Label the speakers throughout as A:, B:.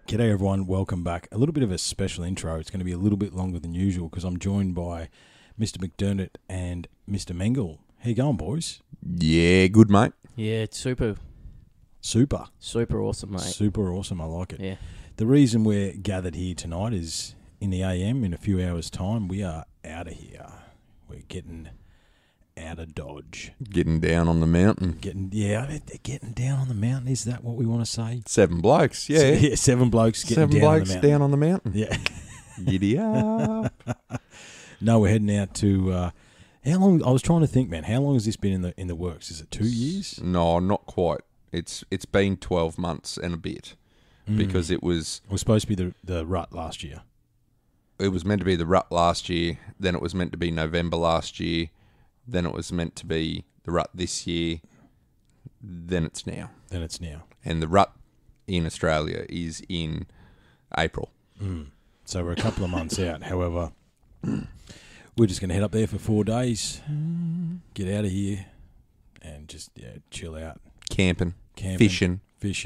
A: G'day everyone, welcome back. A little bit of a special intro. It's going to be a little bit longer than usual because I'm joined by Mr. McDermott and Mr. Mengel. How you going, boys?
B: Yeah, good, mate.
C: Yeah, it's super awesome, mate.
A: Super awesome, I like it.
C: Yeah.
A: The reason we're gathered here tonight is in the AM, in a few hours' time, we are out of here. We're getting out of Dodge.
B: Getting down on the mountain.
A: They're getting down on the mountain. Is that what we want to say?
B: 7 blokes, yeah.
A: 7 blokes getting
B: Seven
A: down on the
B: blokes
A: mountain.
B: down on the mountain.
A: Yeah.
B: Giddy up.
A: No, we're heading out to... how long? I was trying to think, man. How long has this been in the works? Is it 2 years?
B: No, not quite. It's been 12 months and a bit because it was
A: supposed to be the rut last year.
B: It was meant to be the rut last year. Then it was meant to be November last year. Then it was meant to be the rut this year. Then it's now. And the rut in Australia is in April.
A: So we're a couple of months out. However, we're just going to head up there for 4 days, get out of here, and just chill out.
B: Camping,
A: Fishing,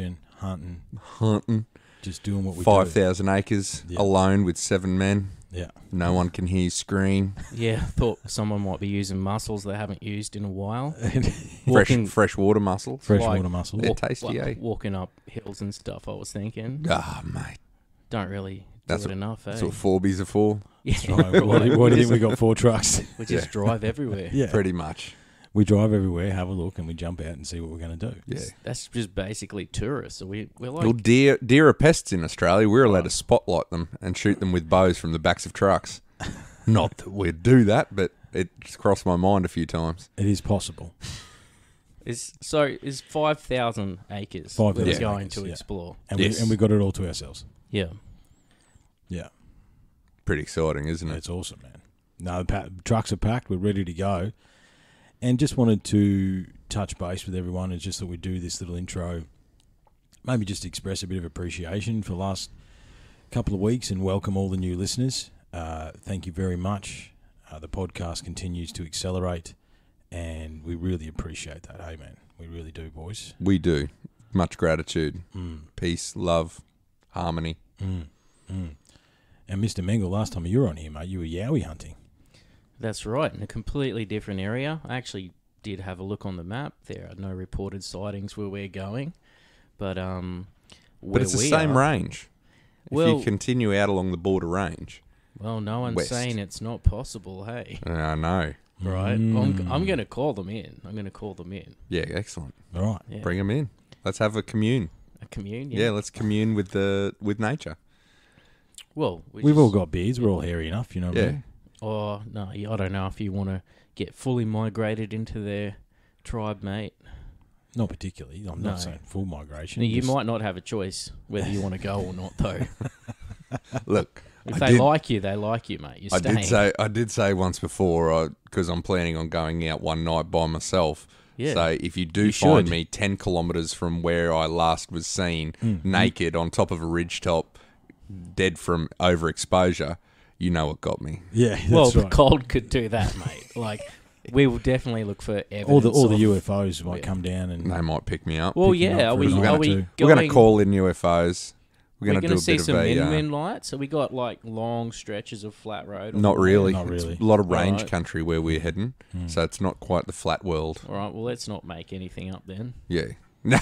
A: hunting, just doing what we do.
B: 5,000 acres alone with 7 men.
A: Yeah.
B: No one can hear you scream.
C: Yeah, I thought someone might be using mussels they haven't used in a while.
B: Freshwater mussels.
A: Freshwater mussels.
B: They're tasty, eh?
C: Walking up hills and stuff, I was thinking.
B: Ah, mate.
C: Don't really do it enough, eh?
B: That's what 4Bs are for.
C: Yeah.
A: That's right. Why do you think we got 4 trucks?
C: We just drive everywhere.
A: Yeah.
B: Pretty much.
A: We drive everywhere, have a look, and we jump out and see what we're going to do.
B: Yeah.
C: That's just basically tourists. So we're like...
B: Well, deer are pests in Australia. We're allowed to spotlight them and shoot them with bows from the backs of trucks. Not that we'd do that, but it just crossed my mind a few times.
A: It is possible.
C: Is 5,000 acres
A: 5,000
C: we're going
A: acres,
C: to explore.
A: And,
B: Yes.
A: we got it all to ourselves.
C: Yeah.
A: Yeah.
B: Pretty exciting, isn't it?
A: It's awesome, man. No, trucks are packed. We're ready to go. And just wanted to touch base with everyone and just that we do this little intro, maybe just express a bit of appreciation for the last couple of weeks and welcome all the new listeners. Thank you very much. The podcast continues to accelerate and we really appreciate that. Hey, man, we really do, boys.
B: We do. Much gratitude. Peace, love, harmony.
A: And Mr. Mengel, last time you were on here, mate, you were yowie hunting.
C: That's right, in a completely different area. I actually did have a look on the map. There are no reported sightings where we're going. But
B: it's the same range. If you continue out along the border range.
C: Well, no one's
B: west.
C: saying it's not possible, hey.
B: I know.
C: Right? I'm going to call them in.
B: Yeah, excellent.
A: All right.
C: Yeah.
B: Bring them in. Let's have a commune.
C: A commune,
B: Yeah, let's commune with nature.
C: Well,
A: We've all got beards. We're all hairy enough, you know what I mean?
C: Oh, no, I don't know if you want to get fully migrated into their tribe, mate.
A: Not particularly. I'm not saying full migration.
C: You might not have a choice whether you want to go or not, though.
B: Look,
C: If they like you, mate. You're staying.
B: I did say once before, because I'm planning on going out one night by myself.
C: Yeah.
B: So if you do find me 10 kilometres from where I last was seen, naked on top of a ridge top, dead from overexposure, you know what got me.
A: Yeah, that's
C: well,
A: right.
C: the cold could do that, mate. Like, we will definitely look for evidence.
A: All the UFOs might come down and
B: They might pick me up.
C: Well,
A: pick you
C: yeah.
A: up
C: Are
A: for
C: we
A: a night
C: going?
A: or two.
B: We're going to call in UFOs. We're going to do a
C: see
B: bit of
C: some
B: a...
C: min lights. So we got like long stretches of flat road.
B: Not really.
A: Not really.
B: It's a lot of range
C: Right.
B: country where we're heading, so it's not quite the flat world.
C: All right. Well, let's not make anything up then.
B: Yeah.
A: No.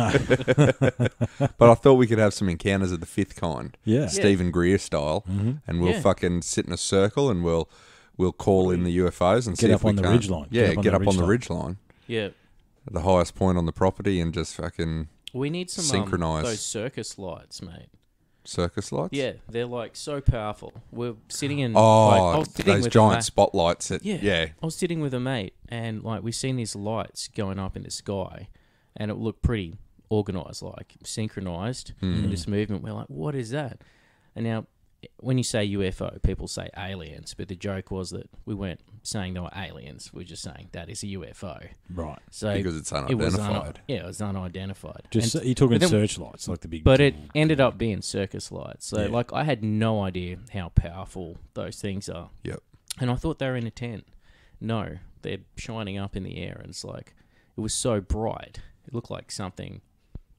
B: But I thought we could have some encounters of the fifth kind.
A: Yeah.
B: Stephen Greer style, and we'll fucking sit in a circle and we'll call in the UFOs and
A: Get
B: see
A: up
B: if we
A: on the
B: can't.
A: ridgeline.
B: Yeah, get up on the ridgeline,
C: Yeah.
B: at the highest point on the property, and just fucking
C: We need some
B: Synchronise.
C: those circus lights, mate.
B: circus lights.
C: Yeah, they're like so powerful. We're sitting in.
B: Oh,
C: I was sitting
B: those
C: with
B: giant spotlights. That,
C: I was sitting with a mate, and like we seen these lights going up in the sky, and it looked pretty organised, like synchronized in this movement. We're like, what is that? And now, when you say UFO, people say aliens, but the joke was that we weren't saying they were aliens. We were just saying that is a UFO.
A: Right.
C: So
B: because it's
C: it was
B: unidentified.
C: it was unidentified.
A: Just
C: And-
A: you're talking
C: but then-
A: searchlights, like the big.
C: But it ended up being circus lights. So,
A: Yeah.
C: like, I had no idea how powerful those things are.
B: Yep.
C: And I thought they were in a tent. No, they're shining up in the air, and it's like, it was so bright. It looked like something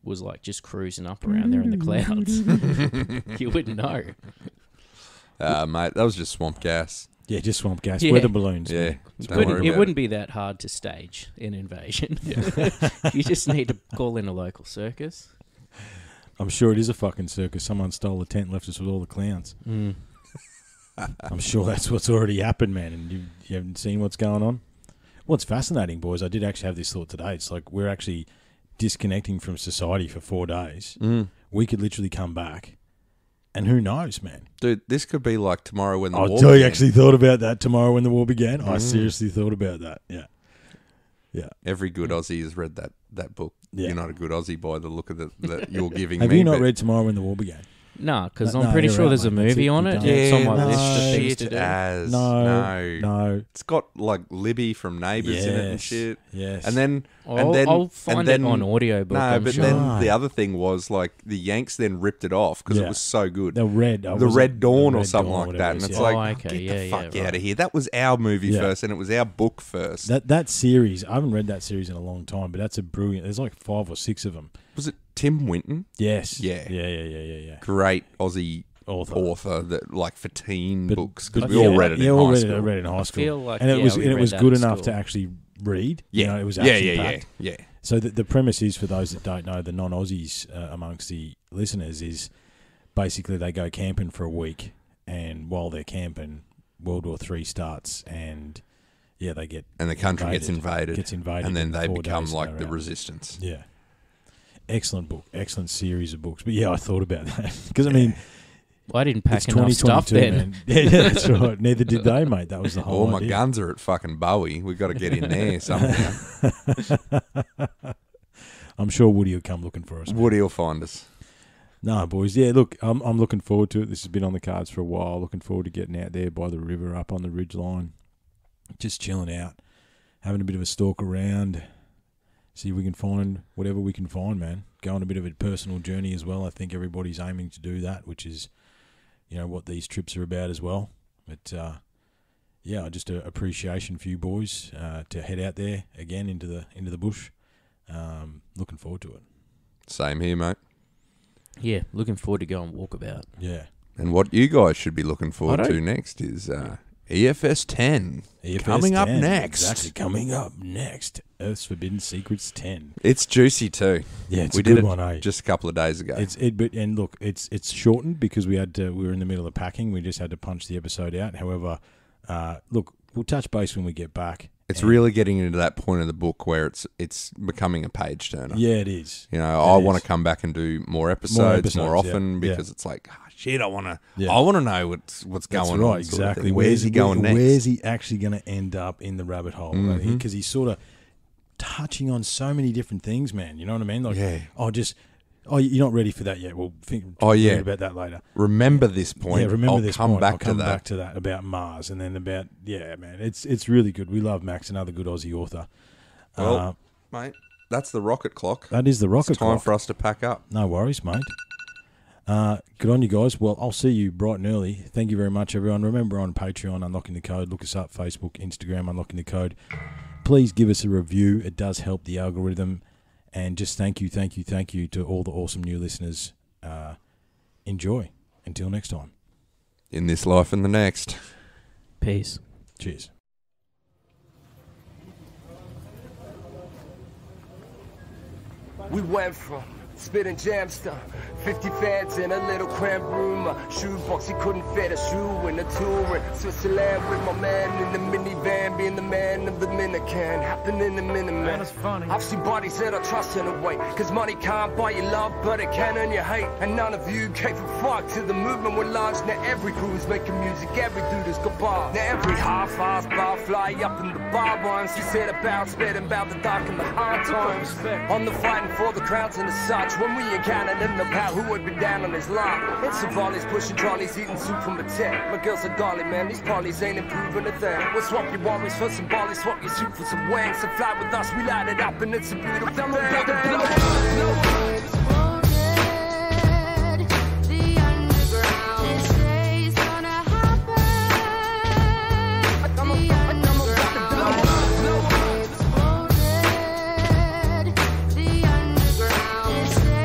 C: was like just cruising up around there in the clouds. You wouldn't know.
B: Mate, that was just swamp gas.
A: Yeah, just swamp gas.
C: Yeah.
A: Weather balloons.
B: Yeah.
A: Man.
C: It wouldn't be that hard to stage an invasion. You just need to call in a local circus.
A: I'm sure it is a fucking circus. Someone stole the tent and left us with all the clowns.
C: Mm.
A: I'm sure that's what's already happened, man, and you haven't seen what's going on. What's fascinating, boys, I did actually have this thought today. It's like we're actually disconnecting from society for 4 days. We could literally come back, and who knows, man?
B: Dude, this could be like tomorrow when the war
A: I
B: began.
A: actually thought about that tomorrow when the war began. I seriously thought about that, yeah.
B: Every good Aussie has read that book.
A: Yeah.
B: You're not a good Aussie by the look of that you're giving
A: Have
B: me.
A: you not read Tomorrow When the War Began?
C: No, because
A: No,
C: I'm pretty
A: you're
C: sure
A: right,
C: there's a
A: mate. That's
C: movie
A: it.
C: on
A: You
C: it.
A: don't.
C: It's on my
A: No,
C: list of things
B: shit
C: to do.
B: as.
A: No.
B: It's got like Libby from Neighbours in it and
A: Yes,
B: shit.
A: yes.
B: And then
C: I'll find it on audiobook.
B: No,
C: I'm
B: but
C: sure.
B: then the other thing was like the Yanks then ripped it off because
A: Yeah.
B: it was so good.
A: The Red
B: Dawn or
A: Red
B: something
A: Dawn,
B: like that. And
A: whatever it
B: it's
A: is,
B: like,
C: Oh, okay,
B: get
C: yeah,
B: the fuck
C: yeah,
B: out
C: right.
B: of here. That was our movie
A: Yeah.
B: first and it was our book first.
A: That series, I haven't read that series in a long time, but that's a brilliant. There's like 5 or 6 of them.
B: Was it Tim Winton?
A: Yes.
B: Yeah.
A: Yeah.
B: Great Aussie
A: Author.
B: that like for teen
A: But-
B: books because
A: but
B: we all
A: yeah,
B: read it in
A: all
B: high
A: read
B: school.
A: I read it in high school.
C: feel like,
A: and it
C: yeah,
A: was
C: we
A: and it
C: read
A: was
C: that
A: good
C: in
A: enough
C: school.
A: to actually read.
B: Yeah,
A: You know, it was
B: yeah.
A: action-packed.
B: Yeah.
A: So the premise is, for those that don't know, the non-Aussies amongst the listeners, is basically they go camping for a week, and while they're camping, World War III starts, and they get
B: And the country gets invaded, and then
A: in
B: they
A: 4
B: become
A: days
B: like
A: they're
B: the
A: out.
B: resistance.
A: Yeah, excellent book, excellent series of books. But yeah, I thought about that because I mean,
C: I didn't pack
A: it's
C: enough stuff
A: 2022,
C: then.
A: man. Yeah, that's right. Neither did they, mate. That was the whole
B: All my
A: idea.
B: guns are at fucking Bowie. We've got to get in there somehow.
A: I'm sure Woody will come looking for us. man.
B: Woody will find us.
A: No, boys. Yeah, look, I'm looking forward to it. This has been on the cards for a while. Looking forward to getting out there by the river, up on the ridge line, just chilling out, having a bit of a stalk around, see if we can find whatever we can find, man. Go on a bit of a personal journey as well. I think everybody's aiming to do that, which is, what these trips are about as well. But just an appreciation for you boys to head out there again into the bush. Looking forward to it.
B: Same here, mate.
C: Yeah, looking forward to go and walk about.
A: Yeah.
B: And what you guys should be looking forward
C: I don't-
B: to next is EFS 10.
A: EFS
B: Coming up
A: 10,
B: next.
A: Exactly, coming up next. Earth's Forbidden Secrets 10.
B: It's juicy too.
A: Yeah, it's
B: we
A: a
B: did
A: good
B: it
A: one, eh?
B: just a couple of days ago.
A: And look, it's shortened because we were in the middle of packing. We just had to punch the episode out. However, look, we'll touch base when we get back.
B: It's really getting into that point of the book where it's becoming a page turner.
A: Yeah, it is.
B: I want to come back and do more episodes more often
A: yeah.
B: because it's like, shit, I want to
A: Yeah.
B: know what's
A: That's
B: going
A: right,
B: on. sort of
A: exactly.
B: thing. Where's he going next?
A: Where's he actually going to end up in the rabbit hole?
B: Mhm.
A: Because he's sort of touching on so many different things, man. You know what I mean? Like, you're not ready for that yet. We'll read about that later.
B: Remember this point.
A: Yeah, remember
B: I'll
A: this
B: come
A: point.
B: back
A: I'll come
B: to that.
A: back to that about Mars, and then about man. It's really good. We love Max, another good Aussie author.
B: Well, mate, that's the rocket clock.
A: That is the rocket
B: It's time
A: clock.
B: for us to pack up.
A: No worries, mate. Good on you guys. Well, I'll see you bright and early. Thank you very much, everyone. Remember, on Patreon, Unlocking the Code. Look us up, Facebook, Instagram, Unlocking the Code. Please give us a review. It does help the algorithm. And just thank you to all the awesome new listeners. Enjoy. Until next time.
B: In this life and the next.
C: Peace.
A: Cheers.
D: We went from spitting jamster, 50 fans in a little cramped room, a shoebox he couldn't fit a shoe in, a tour in Switzerland with my man in the minivan, being the man of the Dominican, happened in the Miniman.
E: Man, it's funny.
D: I've seen bodies that I trust in a way, cause money can't buy you love, but it can earn you hate, and none of you gave a fuck till the movement went large. Now every crew's making music, every dude has got bars. Now every half-assed bar fly up in the bar rhymes, he said about spitting about the dark and the hard times, on the fighting for the crowds and the such. When we encountered in the pal who had been down on his luck, it's the volleys pushing trolleys, eating soup from a tip. My girls are golly, man, these parties ain't improving a thing. We'll swap your worries for some barley, swap your soup for some wings, and fly with us, we light it up and it's a beautiful thing.
F: Exploded. The underground is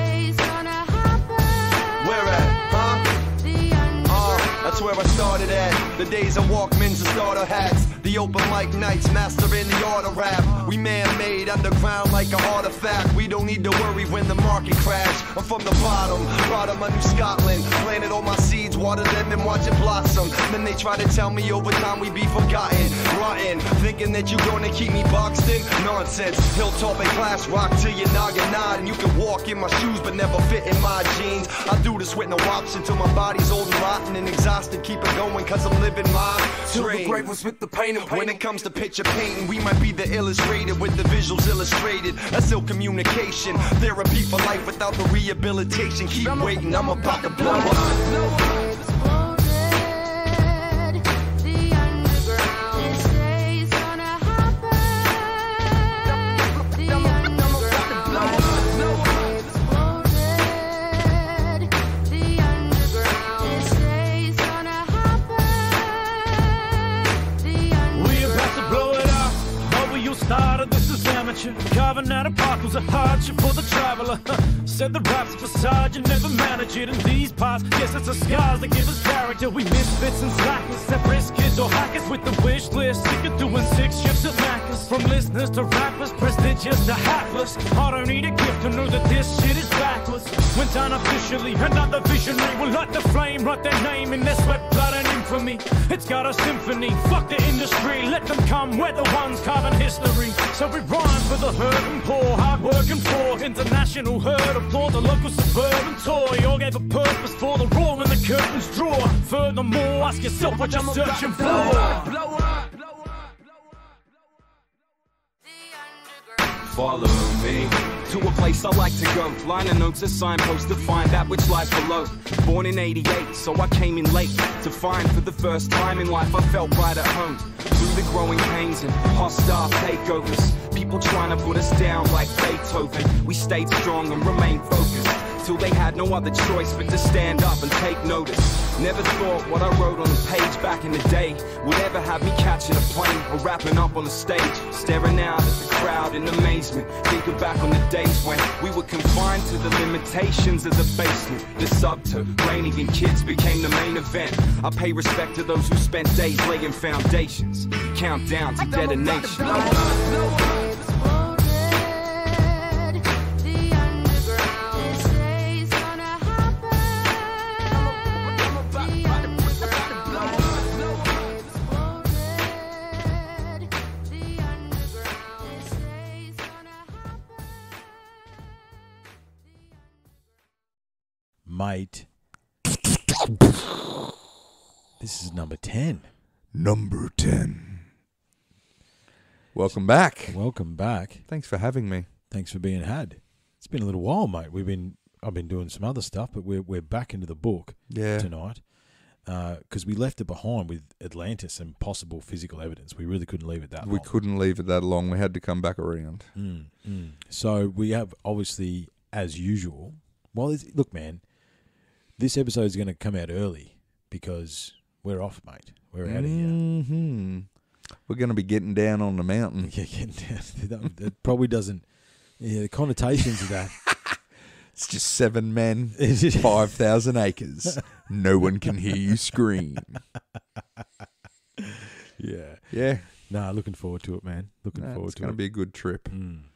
E: hats. The open mic nights, mastering the art of rap. We man-made underground like an artifact. We don't need to worry when the market crash. I'm from the bottom of New Scotland. Planted all my seeds, watered them and watch it blossom. Then they try to tell me over time we be forgotten. Rotten, thinking that you gonna keep me boxed in? Nonsense. Hilltop and class rock till your noggin nod. And you can walk in my shoes but never fit in my jeans. I do this with no option till my body's old and rotten and exhausted. Keep it going cause I'm living my dream. With the pain and when it comes to picture painting, we might be the illustrated with the visuals illustrated. That's ill communication. Therapy for life without the rehabilitation. Keep waiting, I'm about to blow up.
F: Carving out a park was a hardship for the traveler. Said the rap's a facade, you never manage it in these parts. Yes, it's the scars that give us character. We misfits and slackers, separate kids or hackers with the wish list. Sick of doing 6 shifts at Macca's. From listeners to rappers, prestigious to hapless. I don't need a gift to know that this shit is backwards. When done officially, another visionary will light the flame, write their name in their sweat, blood and infamy. It's got a symphony, fuck the industry. Let them come, we're the ones carving history. So we rhyme for the hurt and poor, hard working for international herd. Applaud the local suburban tour. You all gave a purpose for the raw when the curtains draw. Furthermore, ask yourself what you're searching for.
G: Follow me to a place I like to go. Liner notes, a signpost to find that which lies below. Born in 88, so I came in late to find for the first time in life I felt right at home. Through the growing pains and hostile takeovers, people trying to put us down like Beethoven. We stayed strong and remained focused till they had no other choice but to stand up and take notice. Never thought what I wrote on the page back in the day would ever have me catching a plane or rapping up on the stage, staring out at the crowd in amazement, thinking back on the days when we were confined to the limitations of the basement. The subterranean and kids became the main event. I pay respect to those who spent days laying foundations. Count down to detonation.
A: Mate, this is number 10.
B: Number 10. Welcome back.
A: Welcome back.
B: Thanks for having me.
A: Thanks for being had. It's been a little while, mate. I've been doing some other stuff, but we're back into the book tonight because we left it behind with Atlantis and possible physical evidence. We really couldn't leave it that long.
B: We couldn't leave it that long. We had to come back around.
A: So we have, obviously, as usual. Well, look, man. This episode is going to come out early because we're off, mate. We're out of here.
B: We're going to be getting down on the mountain.
A: Yeah, getting down. That probably doesn't. Yeah, the connotations of that.
B: It's just 7 men, 5,000 acres. No one can hear you scream.
A: Yeah.
B: Yeah.
A: Nah, looking forward to it, man. Looking forward to it.
B: It's going to be a good trip.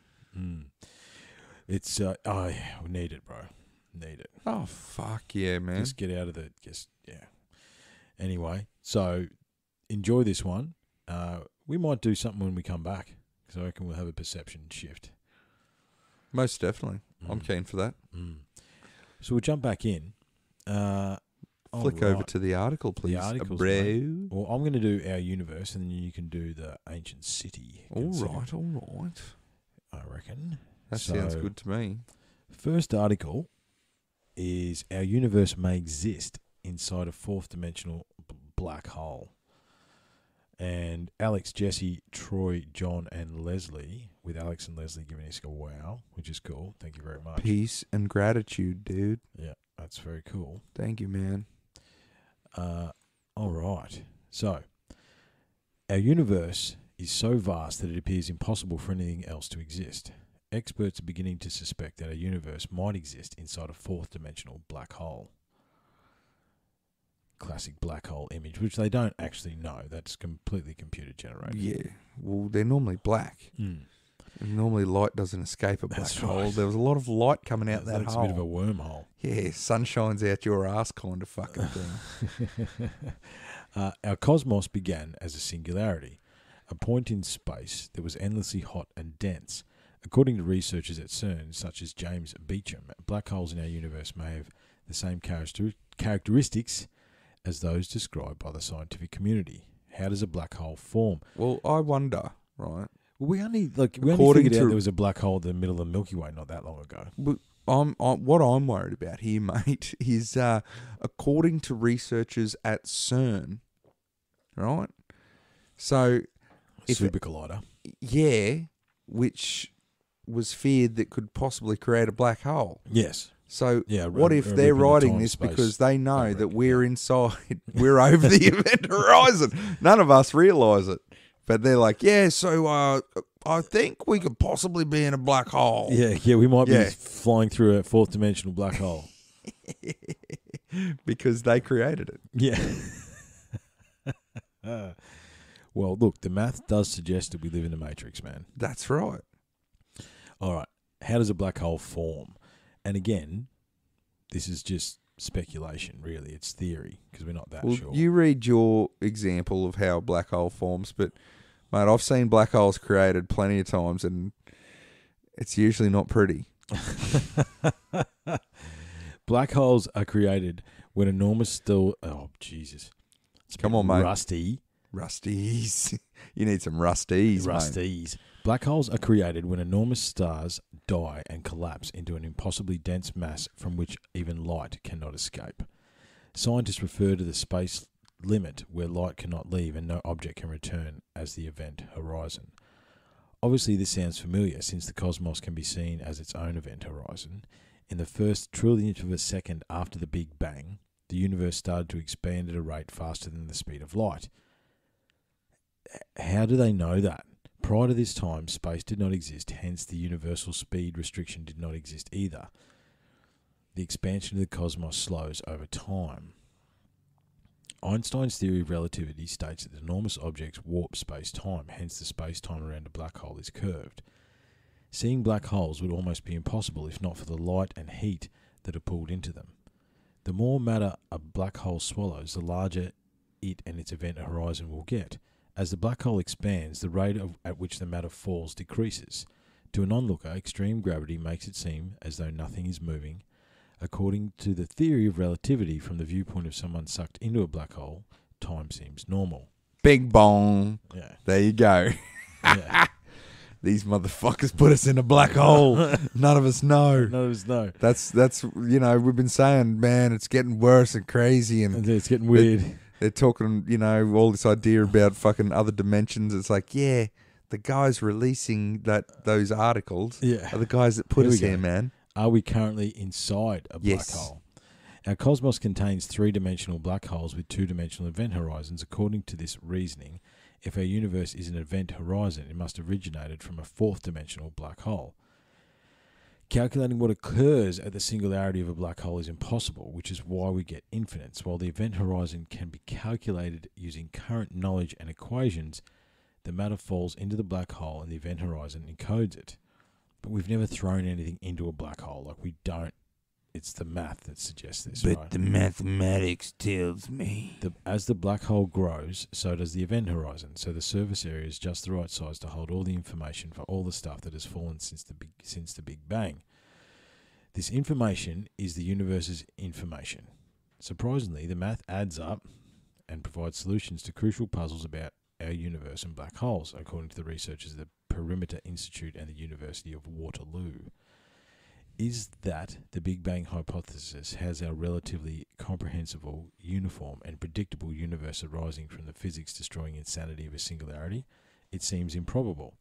A: It's, we need it, bro. Need it.
B: Oh, fuck yeah, man.
A: Just get out of the, yeah. Anyway, so enjoy this one. We might do something when we come back because I reckon we'll have a perception shift.
B: Most definitely. I'm keen for that.
A: So we'll jump back in.
B: Flick over to the article, please.
A: The articles,
B: bro.
A: Well, I'm going to do our universe and then you can do the ancient city.
B: All right.
A: I reckon.
B: That sounds good to me.
A: First article is our universe may exist inside a fourth dimensional black hole. And Alex, Jesse, Troy, John, and Leslie, with Alex and Leslie giving us a wow, which is cool. Thank you very much.
B: Peace and gratitude, dude.
A: Yeah, that's very cool.
B: Thank you, man.
A: All right. So, our universe is so vast that it appears impossible for anything else to exist. Experts are beginning to suspect that our universe might exist inside a fourth dimensional black hole. classic black hole image, which they don't actually know. That's completely computer generated.
B: Yeah. Well, they're normally black.
A: Mm.
B: And normally light doesn't escape a black
A: That's
B: hole.
A: right.
B: There was a lot of light coming out that
A: That's
B: hole.
A: a bit of a wormhole.
B: Yeah, sun shines out your ass kind of fucking thing.
A: Our cosmos began as a singularity, a point in space that was endlessly hot and dense. According to researchers at CERN, such as James Beecham, black holes in our universe may have the same characteristics as those described by the scientific community. How does a black hole form?
B: Well, I wonder, right?
A: Well, we only figured out there was a black hole in the middle of the Milky Way not that long ago.
B: What I'm worried about here, mate, is according to researchers at CERN, right? So,
A: Super collider.
B: Yeah, which was feared that could possibly create a black hole.
A: Yes.
B: So what if they're writing this because they know that we're inside, we're over the event horizon? None of us realise it. But they're like, yeah, so I think we could possibly be in a black hole.
A: Yeah, we might be flying through a fourth dimensional black hole.
B: Because they created it.
A: Yeah. Well, look, the math does suggest that we live in the Matrix, man.
B: That's right.
A: All right. How does a black hole form? And again, this is just speculation, really. It's theory, because we're not that sure.
B: You read your example of how a black hole forms, but, mate, I've seen black holes created plenty of times, and it's usually not pretty.
A: Black holes are created when enormous Oh, Jesus.
B: Come on, mate.
A: Rusties.
B: You need some rusties,
A: mate. Black holes are created when enormous stars die and collapse into an impossibly dense mass from which even light cannot escape. Scientists refer to the space limit where light cannot leave and no object can return as the event horizon. Obviously, this sounds familiar since the cosmos can be seen as its own event horizon. In the first trillionth of a second after the Big Bang, the universe started to expand at a rate faster than the speed of light. How do they know that? Prior to this time, space did not exist, hence the universal speed restriction did not exist either. The expansion of the cosmos slows over time. Einstein's theory of relativity states that enormous objects warp space-time, hence the space-time around a black hole is curved. Seeing black holes would almost be impossible if not for the light and heat that are pulled into them. The more matter a black hole swallows, the larger it and its event horizon will get. As the black hole expands, the rate at which the matter falls decreases. To an onlooker, extreme gravity makes it seem as though nothing is moving. According to the theory of relativity, from the viewpoint of someone sucked into a black hole, time seems normal.
B: Big bong.
A: Yeah.
B: There you go.
A: Yeah.
B: These motherfuckers put us in a black hole. None of us know.
A: None of us know.
B: That's we've been saying, man, it's getting worse and crazy and
A: it's getting weird.
B: They're talking, all this idea about fucking other dimensions. It's like, yeah, the guys releasing those articles are the guys that put us here, man.
A: Are we currently inside a black hole? Our cosmos contains three-dimensional black holes with two-dimensional event horizons. According to this reasoning, if our universe is an event horizon, it must have originated from a fourth-dimensional black hole. Calculating what occurs at the singularity of a black hole is impossible, which is why we get infinites. While the event horizon can be calculated using current knowledge and equations, the matter falls into the black hole and the event horizon encodes it. But we've never thrown anything into a black hole. Like, we don't. It's the math that suggests this, right?
B: But the mathematics tells me.
A: As the black hole grows, so does the event horizon. So the surface area is just the right size to hold all the information for all the stuff that has fallen since the Big Bang. This information is the universe's information. Surprisingly, the math adds up and provides solutions to crucial puzzles about our universe and black holes, according to the researchers at the Perimeter Institute and the University of Waterloo. Is that the Big Bang hypothesis has our relatively comprehensible, uniform, and predictable universe arising from the physics-destroying insanity of a singularity? It seems improbable.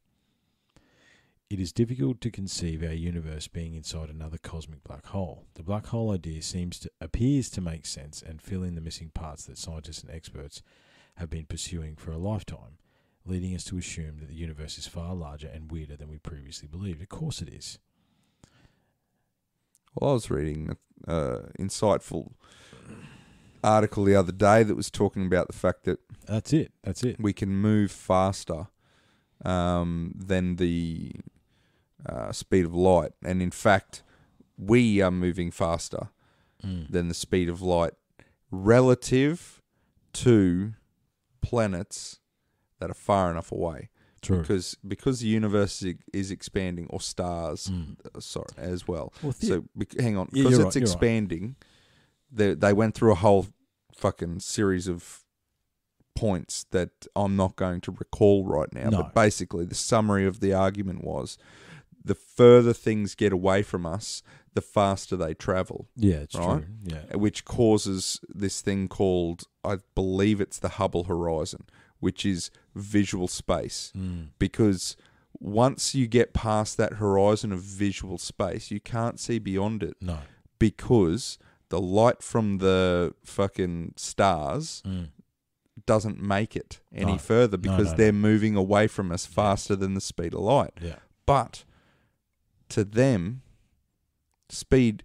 A: It is difficult to conceive our universe being inside another cosmic black hole. The black hole idea appears to make sense and fill in the missing parts that scientists and experts have been pursuing for a lifetime, leading us to assume that the universe is far larger and weirder than we previously believed. Of course it is.
B: Well, I was reading insightful article the other day that was talking about the fact that
A: That's it.
B: we can move faster than the speed of light. And in fact, we are moving faster than the speed of light relative to planets that are far enough away.
A: True.
B: Because the universe is expanding, or stars, as well. Hang on, because it's expanding, they went through a whole fucking series of points that I'm not going to recall right now.
A: No.
B: But basically, the summary of the argument was, the further things get away from us, the faster they travel.
A: Yeah, it's
B: right?
A: true. Yeah.
B: Which causes this thing called, I believe it's the Hubble horizon, which is visual space. Because once you get past that horizon of visual space, you can't see beyond it.
A: No.
B: Because the light from the fucking stars doesn't make it any further, because they're moving away from us faster than the speed of light.
A: Yeah.
B: But to them, speed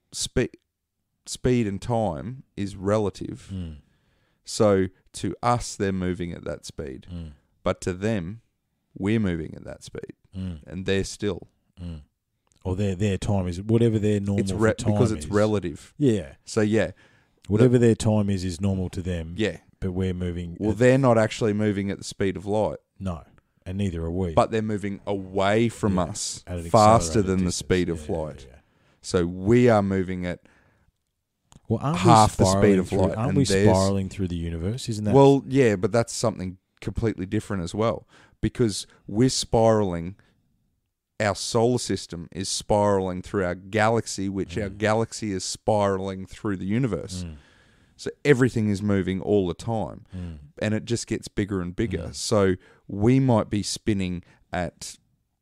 B: and time is relative. So to us, they're moving at that speed. But to them, we're moving at that speed. And they're still.
A: Or their time is whatever their normal for time
B: because it's
A: is.
B: relative.
A: Yeah.
B: So yeah,
A: whatever their time is normal to them.
B: Yeah.
A: But we're moving.
B: Well, they're not actually moving at the speed of light.
A: No. And neither are we.
B: But they're moving away from us
A: at an
B: faster
A: accelerated
B: than the
A: distance.
B: speed of light.
A: Yeah.
B: So we are moving at
A: Aren't
B: half
A: we
B: the speed of
A: through,
B: light.
A: Aren't
B: and
A: we
B: theirs-
A: spiraling through the universe? Isn't that?
B: Well, yeah, but that's something completely different as well, because we're spiraling. Our solar system is spiraling through our galaxy, which our galaxy is spiraling through the universe. So everything is moving all the time, and it just gets bigger and bigger. So we might be spinning at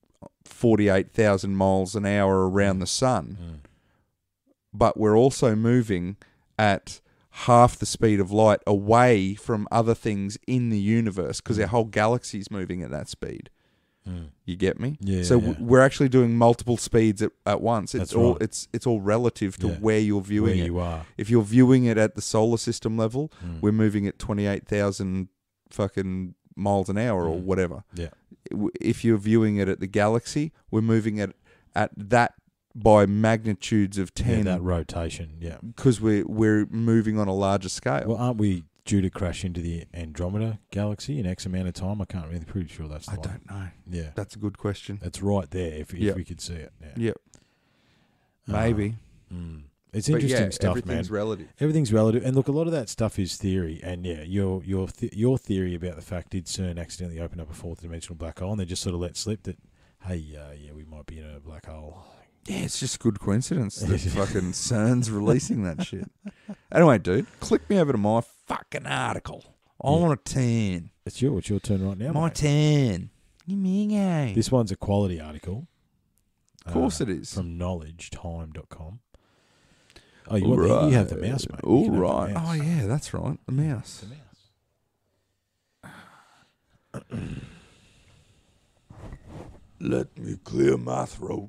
B: 48,000 miles an hour around the sun, but we're also moving at half the speed of light away from other things in the universe, because our whole galaxy is moving at that speed. You get me?
A: Yeah.
B: So
A: yeah.
B: we're actually doing multiple speeds at once. It's
A: That's
B: all
A: right.
B: it's all relative to where you're viewing
A: Where
B: it.
A: you are.
B: If you're viewing it at the solar system level, we're moving at 28,000 fucking miles an hour or whatever.
A: Yeah.
B: If you're viewing it at the galaxy, we're moving at that by magnitudes of 10.
A: Yeah, that rotation. Yeah.
B: Because we're moving on a larger scale.
A: Well, aren't we due to crash into the Andromeda galaxy in X amount of time? I can't really pretty sure that's the
B: I
A: one.
B: don't know.
A: Yeah.
B: That's a good question.
A: That's right there if
B: Yep.
A: we could see it. Yeah.
B: Yep. Maybe.
A: It's
B: But
A: interesting
B: yeah,
A: stuff,
B: everything's
A: man.
B: relative.
A: Everything's relative. And look, a lot of that stuff is theory. And yeah, your theory about the fact did CERN accidentally open up a fourth dimensional black hole and they just sort of let slip that, hey, yeah, we might be in a black hole.
B: Yeah, it's just good coincidence that fucking CERN's releasing that shit. Anyway, dude, click me over to my fucking article. I want a 10.
A: It's your turn right now,
B: My
A: mate.
B: 10. You mean
A: This one's a quality article.
B: Of course it is.
A: From knowledgetime.com. Oh, you have the mouse, mate. You
B: All
A: can have the
B: right.
A: mouse.
B: Oh, yeah, that's right. The mouse.
A: The mouse.
B: Let me clear my throat.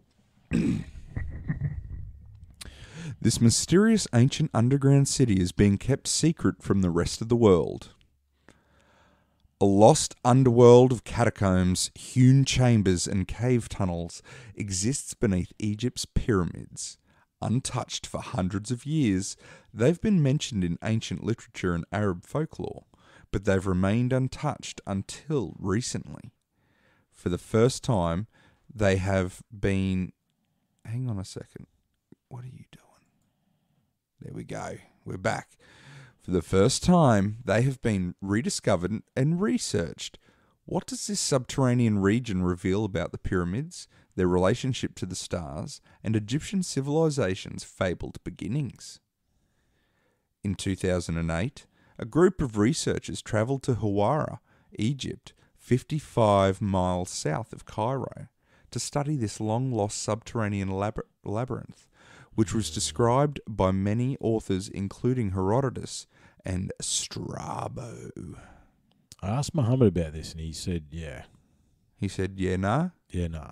B: This mysterious ancient underground city is being kept secret from the rest of the world. A lost underworld of catacombs, hewn chambers, and cave tunnels exists beneath Egypt's pyramids. Untouched for hundreds of years, they've been mentioned in ancient literature and Arab folklore, but they've remained untouched until recently. For the first time, they have been... Hang on a second. What are you doing? There we go. We're back. For the first time, they have been rediscovered and researched. What does this subterranean region reveal about the pyramids, their relationship to the stars, and Egyptian civilization's fabled beginnings? In 2008, a group of researchers travelled to Hawara, Egypt, 55 miles south of Cairo, to study this long-lost subterranean labyrinth, which was described by many authors including Herodotus and Strabo.
A: I asked Muhammad about this and he said, yeah.
B: He said, yeah, nah?
A: Yeah, nah.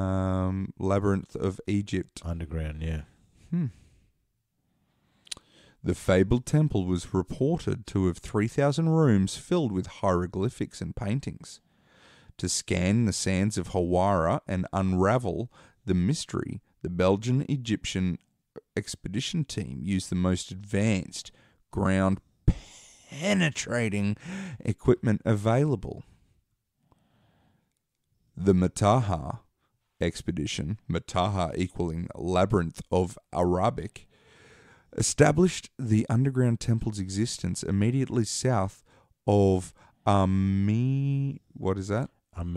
B: Labyrinth of Egypt.
A: Underground, yeah.
B: The fabled temple was reported to have 3,000 rooms filled with hieroglyphics and paintings. To scan the sands of Hawara and unravel the mystery, the Belgian-Egyptian expedition team used the most advanced, ground-penetrating equipment available. The Mataha expedition, Mataha equaling labyrinth of Arabic, established the underground temple's existence immediately south of what is that?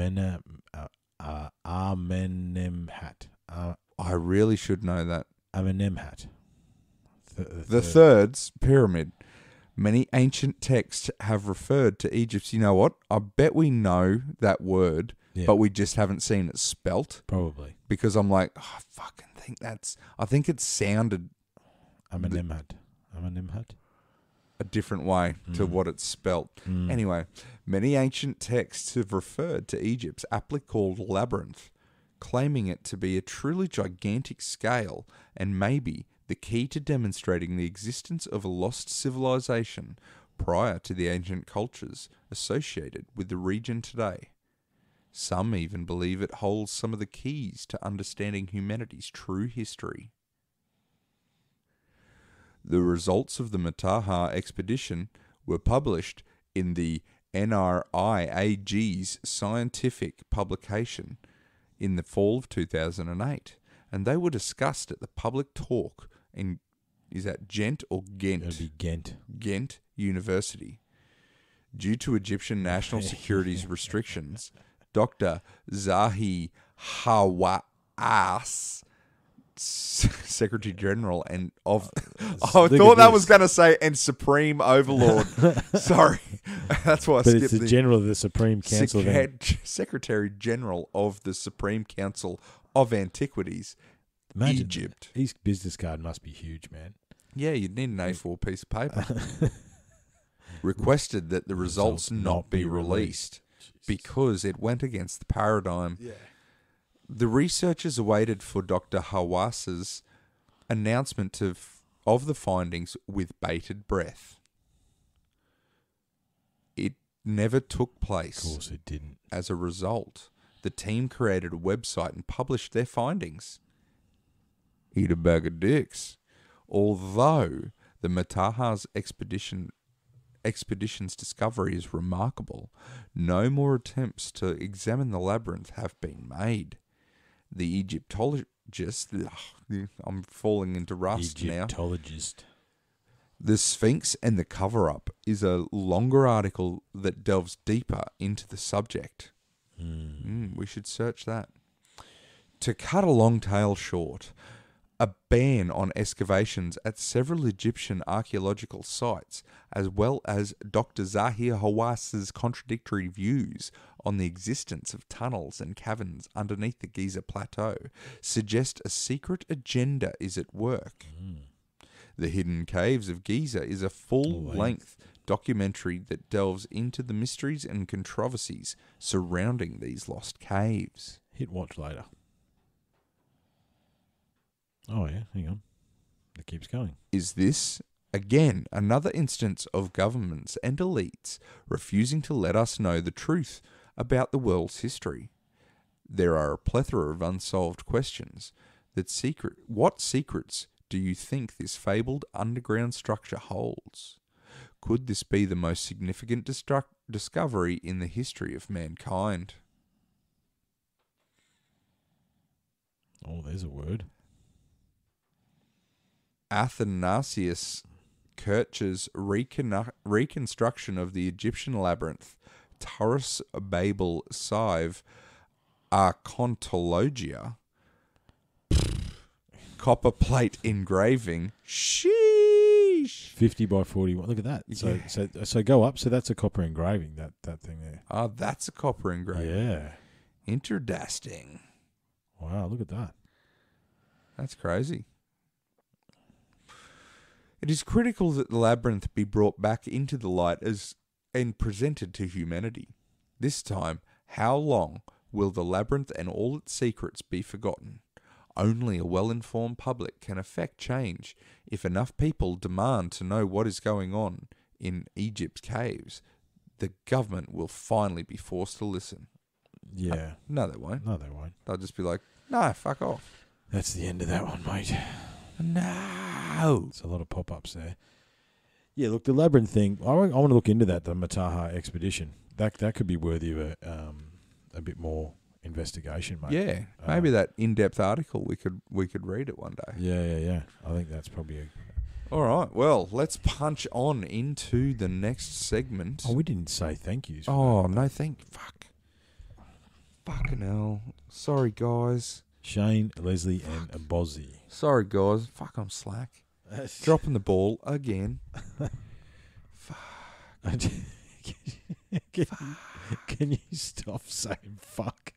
A: Amenemhat.
B: I really should know that.
A: Amenemhat.
B: The third's pyramid. Many ancient texts have referred to Egypt's. You know what? I bet we know that word, but we just haven't seen it spelt.
A: Probably.
B: Because I'm like, I think it sounded
A: Amenemhat.
B: a different way to what it's spelt. Anyway, many ancient texts have referred to Egypt's aptly called labyrinth, claiming it to be a truly gigantic scale and maybe the key to demonstrating the existence of a lost civilization prior to the ancient cultures associated with the region today. Some even believe it holds some of the keys to understanding humanity's true history. The results of the Mataha expedition were published in the NRIAG's scientific publication in the fall of 2008, and they were discussed at the public talk in, is that Ghent or Ghent?
A: It'd be Ghent.
B: Ghent University. Due to Egyptian national securities restrictions, Dr. Zahi Hawass, Secretary General and of I thought that was going to say and Supreme Overlord. Sorry, that's why I skipped.
A: But it's the General of the Supreme Council.
B: Secretary General of the Supreme Council of Antiquities.
A: Imagine
B: Egypt.
A: His business card must be huge, man.
B: Yeah, you'd need an A4 piece of paper. Requested that the results not be released because it went against the paradigm.
A: Yeah.
B: The researchers awaited for Dr. Hawass's announcement of the findings with bated breath. It never took place.
A: Of course it didn't.
B: As a result, the team created a website and published their findings. Eat a bag of dicks. Although the Mataha's expedition's discovery is remarkable, no more attempts to examine the labyrinth have been made. The Egyptologist, I'm falling into rust now. The Sphinx and the Cover-Up is a longer article that delves deeper into the subject. We should search that. To cut a long tale short, a ban on excavations at several Egyptian archaeological sites, as well as Dr. Zahir Hawass's contradictory views on the existence of tunnels and caverns underneath the Giza Plateau, suggest a secret agenda is at work. The Hidden Caves of Giza is a full-length documentary that delves into the mysteries and controversies surrounding these lost caves.
A: Hit watch later. Oh, yeah, hang on. It keeps going.
B: Is this, again, another instance of governments and elites refusing to let us know the truth about the world's history? There are a plethora of unsolved questions. What secrets do you think this fabled underground structure holds? Could this be the most significant discovery in the history of mankind?
A: Oh, there's a word.
B: Athanasius Kirch's reconstruction of the Egyptian labyrinth, Taurus Babel Sive Archontologia, copper plate engraving. Sheesh.
A: 50 by 41. Look at that. So go up. So that's a copper engraving, that thing there.
B: Oh, that's a copper engraving.
A: Yeah.
B: Interesting.
A: Wow, look at that.
B: That's crazy. It is critical that the labyrinth be brought back into the light and presented to humanity. This time, how long will the labyrinth and all its secrets be forgotten? Only a well-informed public can affect change. If enough people demand to know what is going on in Egypt's caves, the government will finally be forced to listen.
A: Yeah.
B: No, they won't.
A: No, they won't.
B: They'll just be like, no, fuck off.
A: That's the end of that one, mate.
B: No.
A: It's a lot of pop-ups there. Yeah, look, the labyrinth thing, I want to look into that, the Mataha expedition. That could be worthy of a bit more investigation, mate.
B: Yeah, maybe that in-depth article we could read it one day.
A: Yeah. I think that's probably
B: All right, well, let's punch on into the next segment.
A: Oh, we didn't say thank yous.
B: Oh, no Fuck. Fucking hell. Sorry, guys.
A: Shane, Leslie, and Bozzy.
B: Sorry, guys. Fuck, I'm slack. Dropping the ball again. Fuck.
A: Can you stop saying fuck?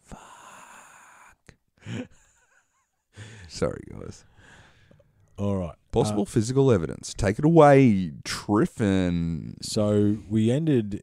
B: Sorry, guys.
A: All right.
B: Possible physical evidence. Take it away, Triffin.
A: So we ended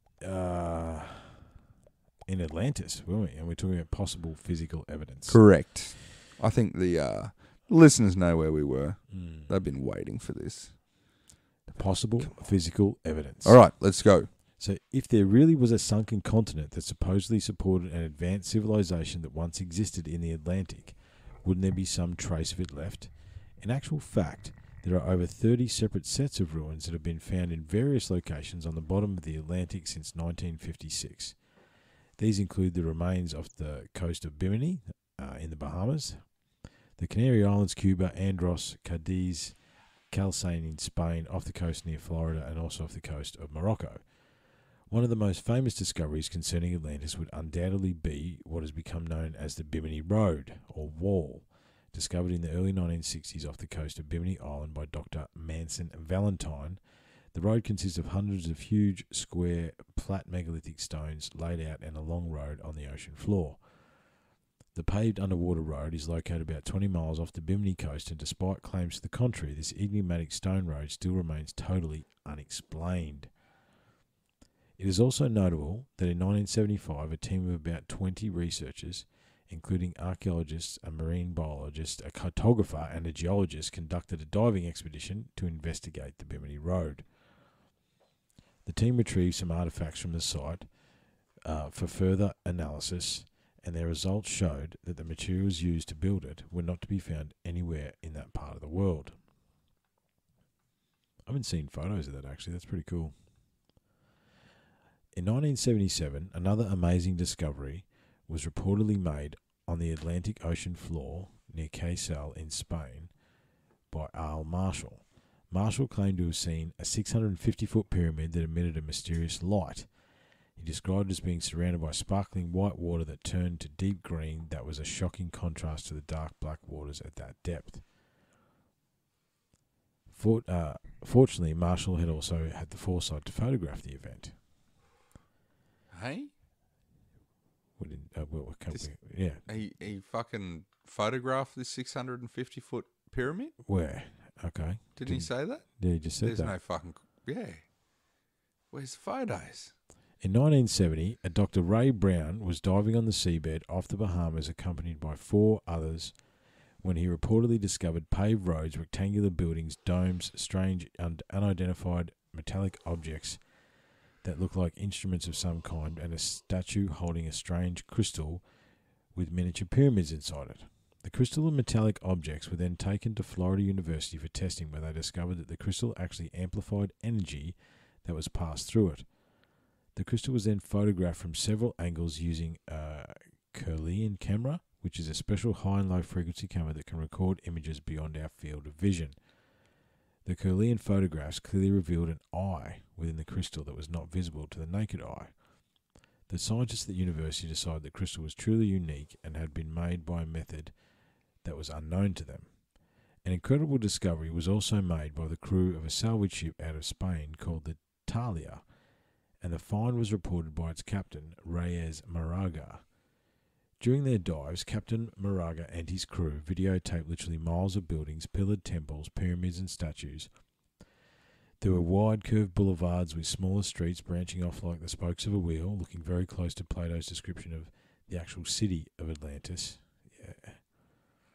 A: in Atlantis, weren't we? And we're talking about possible physical evidence.
B: Correct. I think the listeners know where we were. They've been waiting for this.
A: Possible physical evidence.
B: All right, let's go.
A: So if there really was a sunken continent that supposedly supported an advanced civilization that once existed in the Atlantic, wouldn't there be some trace of it left? In actual fact, there are over 30 separate sets of ruins that have been found in various locations on the bottom of the Atlantic since 1956. These include the remains off the coast of Bimini in the Bahamas, the Canary Islands, Cuba, Andros, Cadiz, Calcine in Spain, off the coast near Florida, and also off the coast of Morocco. One of the most famous discoveries concerning Atlantis would undoubtedly be what has become known as the Bimini Road, or Wall, discovered in the early 1960s off the coast of Bimini Island by Dr. Manson Valentine. The road consists of hundreds of huge, square, flat megalithic stones laid out in a long road on the ocean floor. The paved underwater road is located about 20 miles off the Bimini coast, and despite claims to the contrary, this enigmatic stone road still remains totally unexplained. It is also notable that in 1975, a team of about 20 researchers, including archaeologists, a marine biologist, a cartographer, and a geologist, conducted a diving expedition to investigate the Bimini Road. The team retrieved some artefacts from the site for further analysis, and their results showed that the materials used to build it were not to be found anywhere in that part of the world. I haven't seen photos of that, actually. That's pretty cool. In 1977, another amazing discovery was reportedly made on the Atlantic Ocean floor near Caisal in Spain by R. Marshall. Marshall claimed to have seen a 650-foot pyramid that emitted a mysterious light. He described it as being surrounded by sparkling white water that turned to deep green that was a shocking contrast to the dark black waters at that depth. Fortunately, Marshall had also had the foresight to photograph the event.
B: Hey? He fucking photographed this 650-foot pyramid?
A: Where? Okay.
B: Didn't he say that?
A: Yeah, he just said
B: There's
A: that.
B: no fucking... Yeah. Where's the photos?
A: In 1970, a Dr. Ray Brown was diving on the seabed off the Bahamas accompanied by 4 others when he reportedly discovered paved roads, rectangular buildings, domes, strange and unidentified metallic objects that looked like instruments of some kind, and a statue holding a strange crystal with miniature pyramids inside it. The crystal and metallic objects were then taken to Florida University for testing, where they discovered that the crystal actually amplified energy that was passed through it. The crystal was then photographed from several angles using a Kirlian camera, which is a special high and low frequency camera that can record images beyond our field of vision. The Kirlian photographs clearly revealed an eye within the crystal that was not visible to the naked eye. The scientists at the university decided the crystal was truly unique and had been made by a method that was unknown to them. An incredible discovery was also made by the crew of a salvage ship out of Spain called the Talia, and the find was reported by its captain, Reyes Moraga. During their dives, Captain Moraga and his crew videotaped literally miles of buildings, pillared temples, pyramids and statues. There were wide curved boulevards with smaller streets branching off like the spokes of a wheel, looking very close to Plato's description of the actual city of Atlantis. Yeah.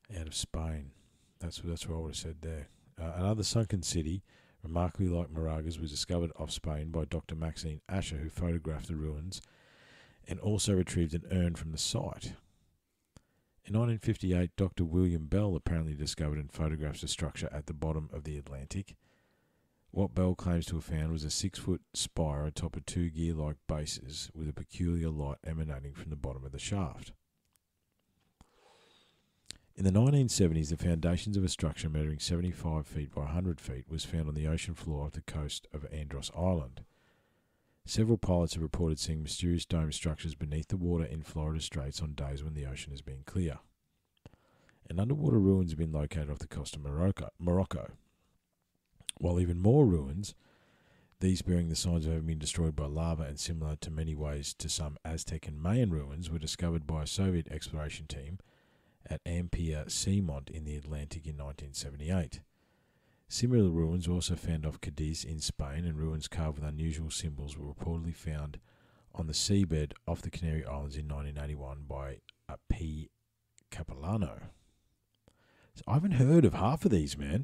A: Out of Spain. That's what I would have said there. Another sunken city, remarkably like Moraga's, was discovered off Spain by Dr. Maxine Asher, who photographed the ruins and also retrieved an urn from the site. In 1958, Dr. William Bell apparently discovered and photographed a structure at the bottom of the Atlantic. What Bell claims to have found was a 6-foot spire atop of 2 gear-like bases with a peculiar light emanating from the bottom of the shaft. In the 1970s, the foundations of a structure measuring 75 feet by 100 feet was found on the ocean floor of the coast of Andros Island. Several pilots have reported seeing mysterious dome structures beneath the water in Florida Straits on days when the ocean has been clear. And underwater ruins have been located off the coast of Morocco. While even more ruins, these bearing the signs of having been destroyed by lava and similar to many ways to some Aztec and Mayan ruins, were discovered by a Soviet exploration team at Ampere Seamont in the Atlantic in 1978. Similar ruins were also found off Cadiz in Spain, and ruins carved with unusual symbols were reportedly found on the seabed off the Canary Islands in 1981 by P. Capellano. So I haven't heard of half of these, man.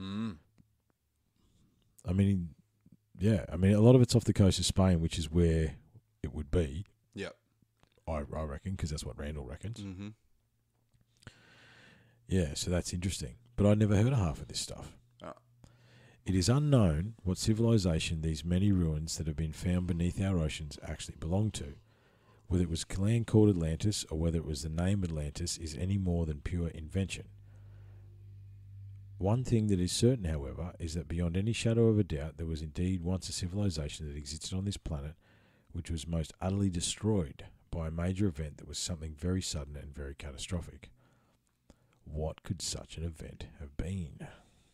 A: I mean, a lot of it's off the coast of Spain, which is where it would be.
B: Yep.
A: I reckon, because that's what Randall reckons.
B: Mm-hmm.
A: Yeah, so that's interesting. But I'd never heard of half of this stuff.
B: Oh.
A: It is unknown what civilization these many ruins that have been found beneath our oceans actually belong to. Whether it was a land called Atlantis or whether it was the name Atlantis is any more than pure invention. One thing that is certain, however, is that beyond any shadow of a doubt there was indeed once a civilization that existed on this planet which was most utterly destroyed by a major event that was something very sudden and very catastrophic. What could such an event have been?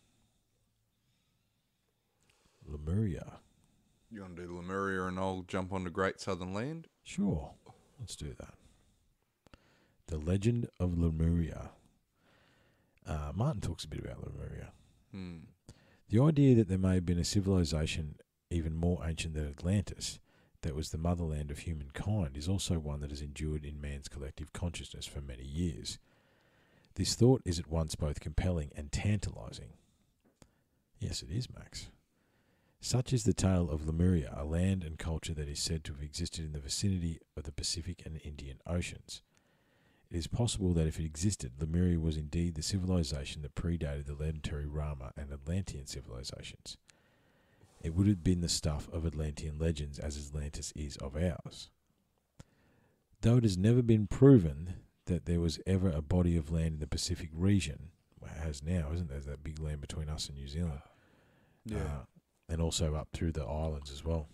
A: Lemuria.
B: You want to do Lemuria and I'll jump on to Great Southern Land?
A: Sure, let's do that. The Legend of Lemuria. Martin talks a bit about Lemuria. The idea that there may have been a civilization even more ancient than Atlantis that was the motherland of humankind is also one that has endured in man's collective consciousness for many years. This thought is at once both compelling and tantalizing. Yes, it is, Max. Such is the tale of Lemuria, a land and culture that is said to have existed in the vicinity of the Pacific and Indian Oceans. It is possible that if it existed, Lemuria was indeed the civilization that predated the legendary Rama and Atlantean civilizations. It would have been the stuff of Atlantean legends as Atlantis is of ours. Though it has never been proven that there was ever a body of land in the Pacific region, well, it has now, isn't there? There's that big land between us and New Zealand.
B: Yeah.
A: And also up through the islands as well.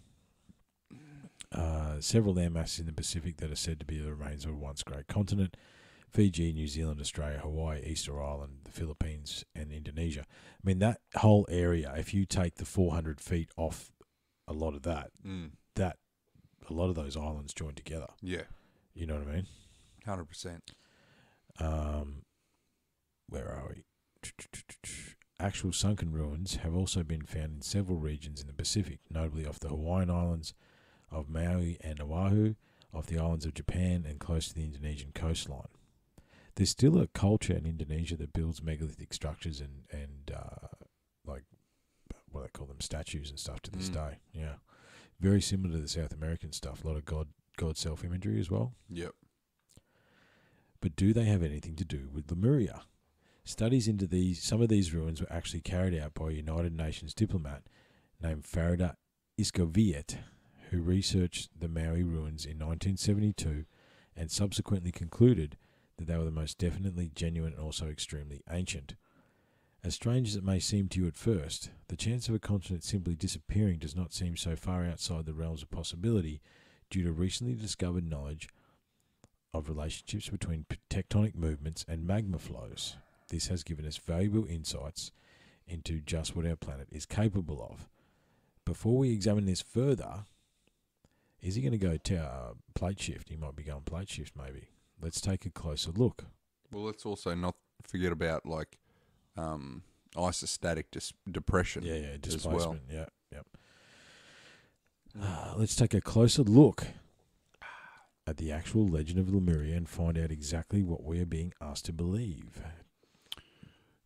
A: Several landmasses in the Pacific that are said to be the remains of a once great continent: Fiji, New Zealand, Australia, Hawaii, Easter Island, the Philippines, and Indonesia. I mean, that whole area, if you take the 400 feet off a lot of that, a lot of those islands join together.
B: Yeah.
A: You know what I mean?
B: 100%.
A: Where are we? Actual sunken ruins have also been found in several regions in the Pacific, notably off the Hawaiian Islands, of Maui and Oahu, off the islands of Japan, and close to the Indonesian coastline. There's still a culture in Indonesia that builds megalithic structures and like, what do they call them, statues and stuff to this day. Yeah. Very similar to the South American stuff. A lot of God self-imagery as well.
B: Yep.
A: But do they have anything to do with Lemuria? Studies into some of these ruins were actually carried out by a United Nations diplomat named Farida Iskoviet, who researched the Maui ruins in 1972 and subsequently concluded that they were the most definitely genuine and also extremely ancient. As strange as it may seem to you at first, the chance of a continent simply disappearing does not seem so far outside the realms of possibility due to recently discovered knowledge of relationships between tectonic movements and magma flows. This has given us valuable insights into just what our planet is capable of. Before we examine this further, is he going to go plate shift? He might be going plate shift, maybe. Let's take a closer look.
B: Well, let's also not forget about isostatic depression.
A: Yeah, displacement.
B: As well.
A: Yep. Let's take a closer look at the actual legend of Lemuria and find out exactly what we are being asked to believe.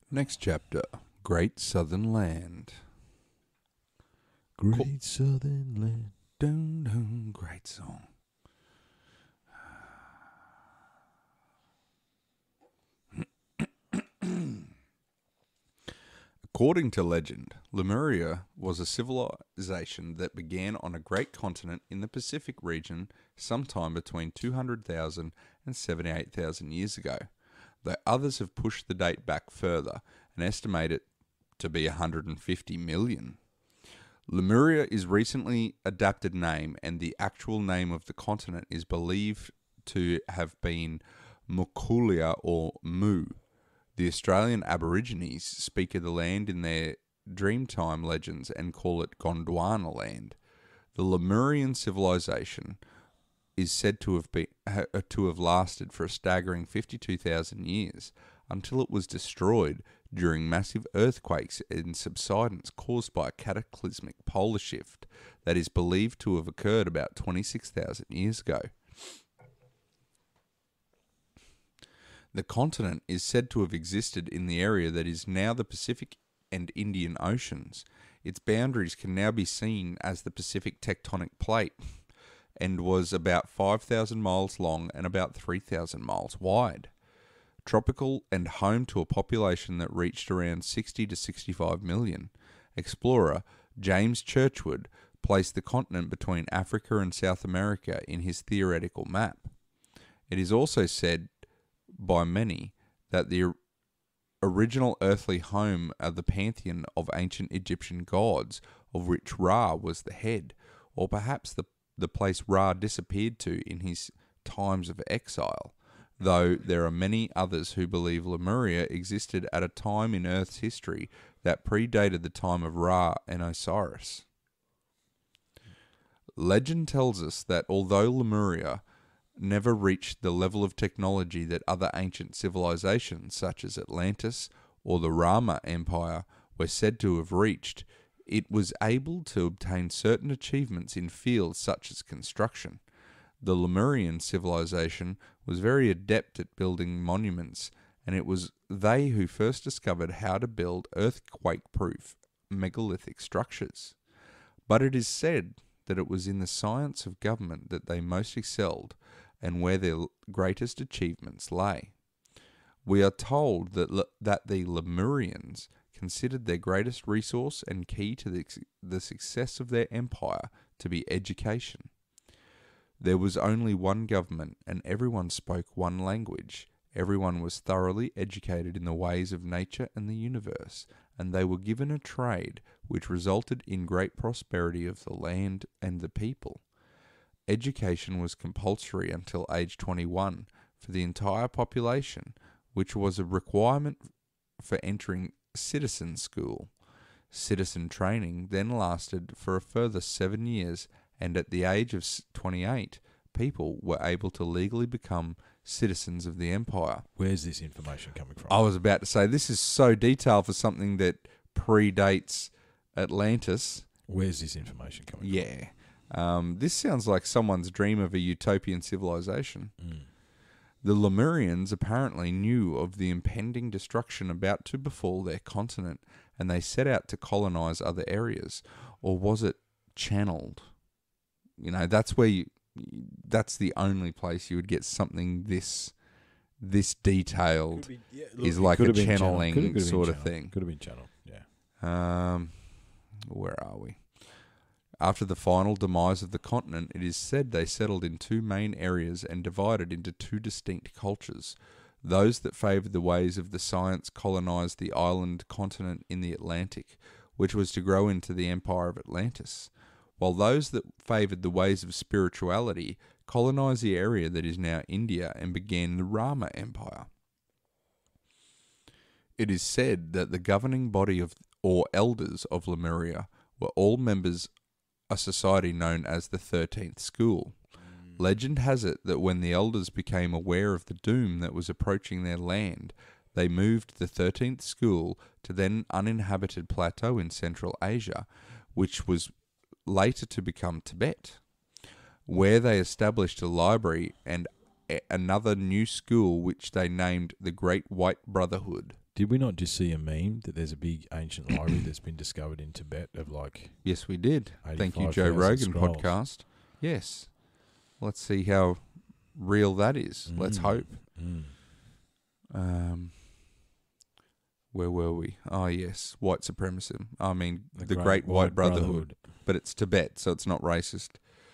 B: Next chapter, Great Southern Land.
A: Great Southern Land.
B: Dun, dun, great song. According to legend, Lemuria was a civilization that began on a great continent in the Pacific region sometime between 200,000 and 78,000 years ago, though others have pushed the date back further and estimate it to be 150 million. Lemuria is recently adapted name, and the actual name of the continent is believed to have been Mukulia or Mu. The Australian Aborigines speak of the land in their Dreamtime legends and call it Gondwana land. The Lemurian civilization is said to have lasted for a staggering 52,000 years, until it was destroyed during massive earthquakes and subsidence caused by a cataclysmic polar shift that is believed to have occurred about 26,000 years ago. The continent is said to have existed in the area that is now the Pacific and Indian Oceans. Its boundaries can now be seen as the Pacific tectonic plate, and was about 5,000 miles long and about 3,000 miles wide. Tropical and home to a population that reached around 60 to 65 million. Explorer James Churchward placed the continent between Africa and South America in his theoretical map. It is also said by many that the original earthly home of the pantheon of ancient Egyptian gods, of which Ra was the head, or perhaps the place Ra disappeared to in his times of exile, though there are many others who believe Lemuria existed at a time in Earth's history that predated the time of Ra and Osiris. Legend tells us that although Lemuria never reached the level of technology that other ancient civilizations such as Atlantis or the Rama Empire were said to have reached, it was able to obtain certain achievements in fields such as construction. The Lemurian civilization was very adept at building monuments, and it was they who first discovered how to build earthquake-proof megalithic structures. But it is said that it was in the science of government that they most excelled, and where their greatest achievements lay. We are told that the Lemurians considered their greatest resource and key to the success of their empire to be education. There was only one government, and everyone spoke one language. Everyone was thoroughly educated in the ways of nature and the universe, and they were given a trade which resulted in great prosperity of the land and the people. Education was compulsory until age 21 for the entire population, which was a requirement for entering citizen school. Citizen training then lasted for a further 7 years, and at the age of 28, people were able to legally become citizens of the empire.
A: Where's this information coming from?
B: I was about to say, this is so detailed for something that predates Atlantis.
A: Where's this information coming from?
B: Yeah. This sounds like someone's dream of a utopian civilization. The Lemurians apparently knew of the impending destruction about to befall their continent, and they set out to colonize other areas. Or was it channeled? You know, that's where that's the only place you would get something this detailed. Is like a channeling sort of thing.
A: Could have been channeled, yeah.
B: Where are we? After the final demise of the continent, it is said they settled in two main areas and divided into two distinct cultures. Those that favoured the ways of the science colonised the island continent in the Atlantic, which was to grow into the empire of Atlantis, while those that favoured the ways of spirituality colonised the area that is now India and began the Rama Empire. It is said that the governing body or elders of Lemuria were all members a society known as the 13th School. Legend has it that when the elders became aware of the doom that was approaching their land, they moved the 13th School to then uninhabited plateau in Central Asia, which was later to become Tibet, where they established a library and another new school which they named the Great White Brotherhood.
A: Did we not just see a meme that there's a big ancient library that's been discovered in Tibet of like...
B: Yes, we did. Thank you, Joe Rogan
A: scrolls.
B: podcast. Yes. Let's see how real that is. Let's hope. Where were we? Oh, yes. White supremacy. I mean, the Great White Brotherhood. But it's Tibet, so it's not racist.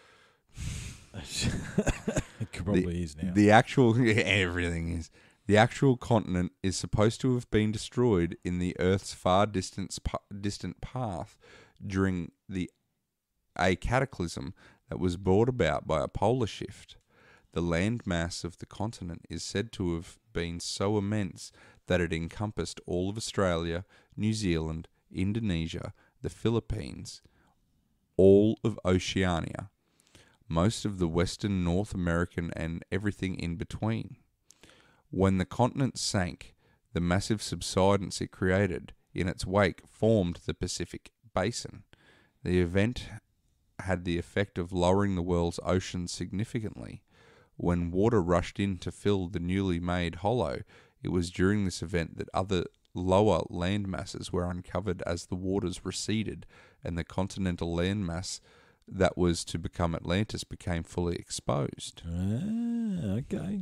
A: It probably is now.
B: The actual... everything is. The actual continent is supposed to have been destroyed in the Earth's far distant path during a cataclysm that was brought about by a polar shift. The land mass of the continent is said to have been so immense that it encompassed all of Australia, New Zealand, Indonesia, the Philippines, all of Oceania, most of the Western North American, and everything in between. When the continent sank, the massive subsidence it created in its wake formed the Pacific Basin. The event had the effect of lowering the world's oceans significantly. When water rushed in to fill the newly made hollow, it was during this event that other lower land masses were uncovered as the waters receded and the continental landmass that was to become Atlantis became fully exposed.
A: Okay.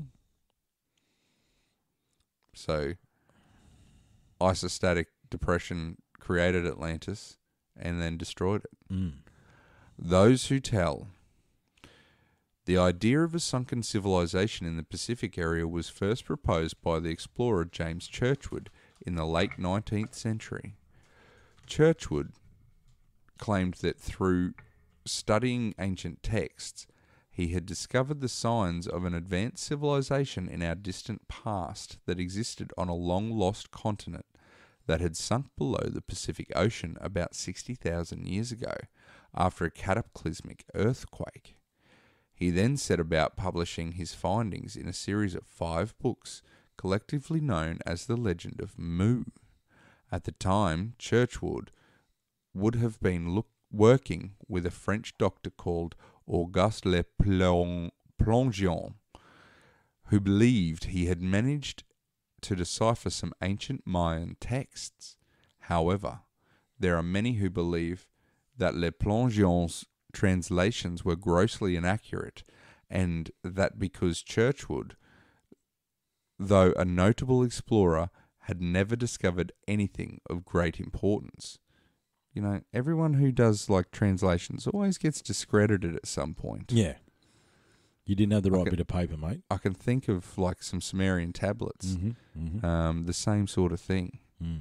B: So, isostatic depression created Atlantis and then destroyed it. Those who tell. The idea of a sunken civilization in the Pacific area was first proposed by the explorer James Churchward in the late 19th century. Churchward claimed that through studying ancient texts, he had discovered the signs of an advanced civilization in our distant past that existed on a long-lost continent that had sunk below the Pacific Ocean about 60,000 years ago after a cataclysmic earthquake. He then set about publishing his findings in a series of 5 books, collectively known as the Legend of Mu. At the time, Churchward would have been working with a French doctor called Auguste Le Plongeon, who believed he had managed to decipher some ancient Mayan texts. However, there are many who believe that Le Plongeon's translations were grossly inaccurate, and that because Churchward, though a notable explorer, had never discovered anything of great importance. You know, everyone who does like translations always gets discredited at some point.
A: Yeah. You didn't have the right bit of paper, mate.
B: I can think of like some Sumerian tablets. The same sort of thing.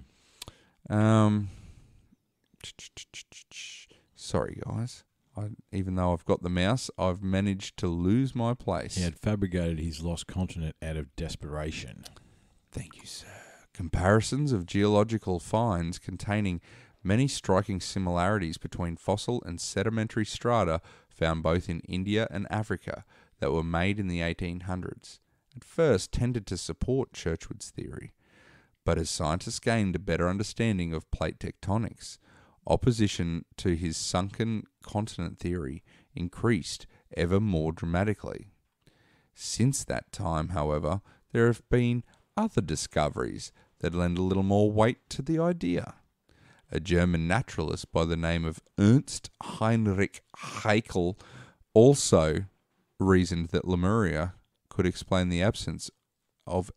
B: Sorry, guys. Even though I've got the mouse, I've managed to lose my place.
A: He had fabricated his lost continent out of desperation.
B: Thank you, sir. Comparisons of geological finds containing many striking similarities between fossil and sedimentary strata found both in India and Africa that were made in the 1800s at first tended to support Churchward's theory. But as scientists gained a better understanding of plate tectonics, opposition to his sunken continent theory increased ever more dramatically. Since that time, however, there have been other discoveries that lend a little more weight to the idea. A German naturalist by the name of Ernst Heinrich Haeckel also reasoned that Lemuria could explain the absence of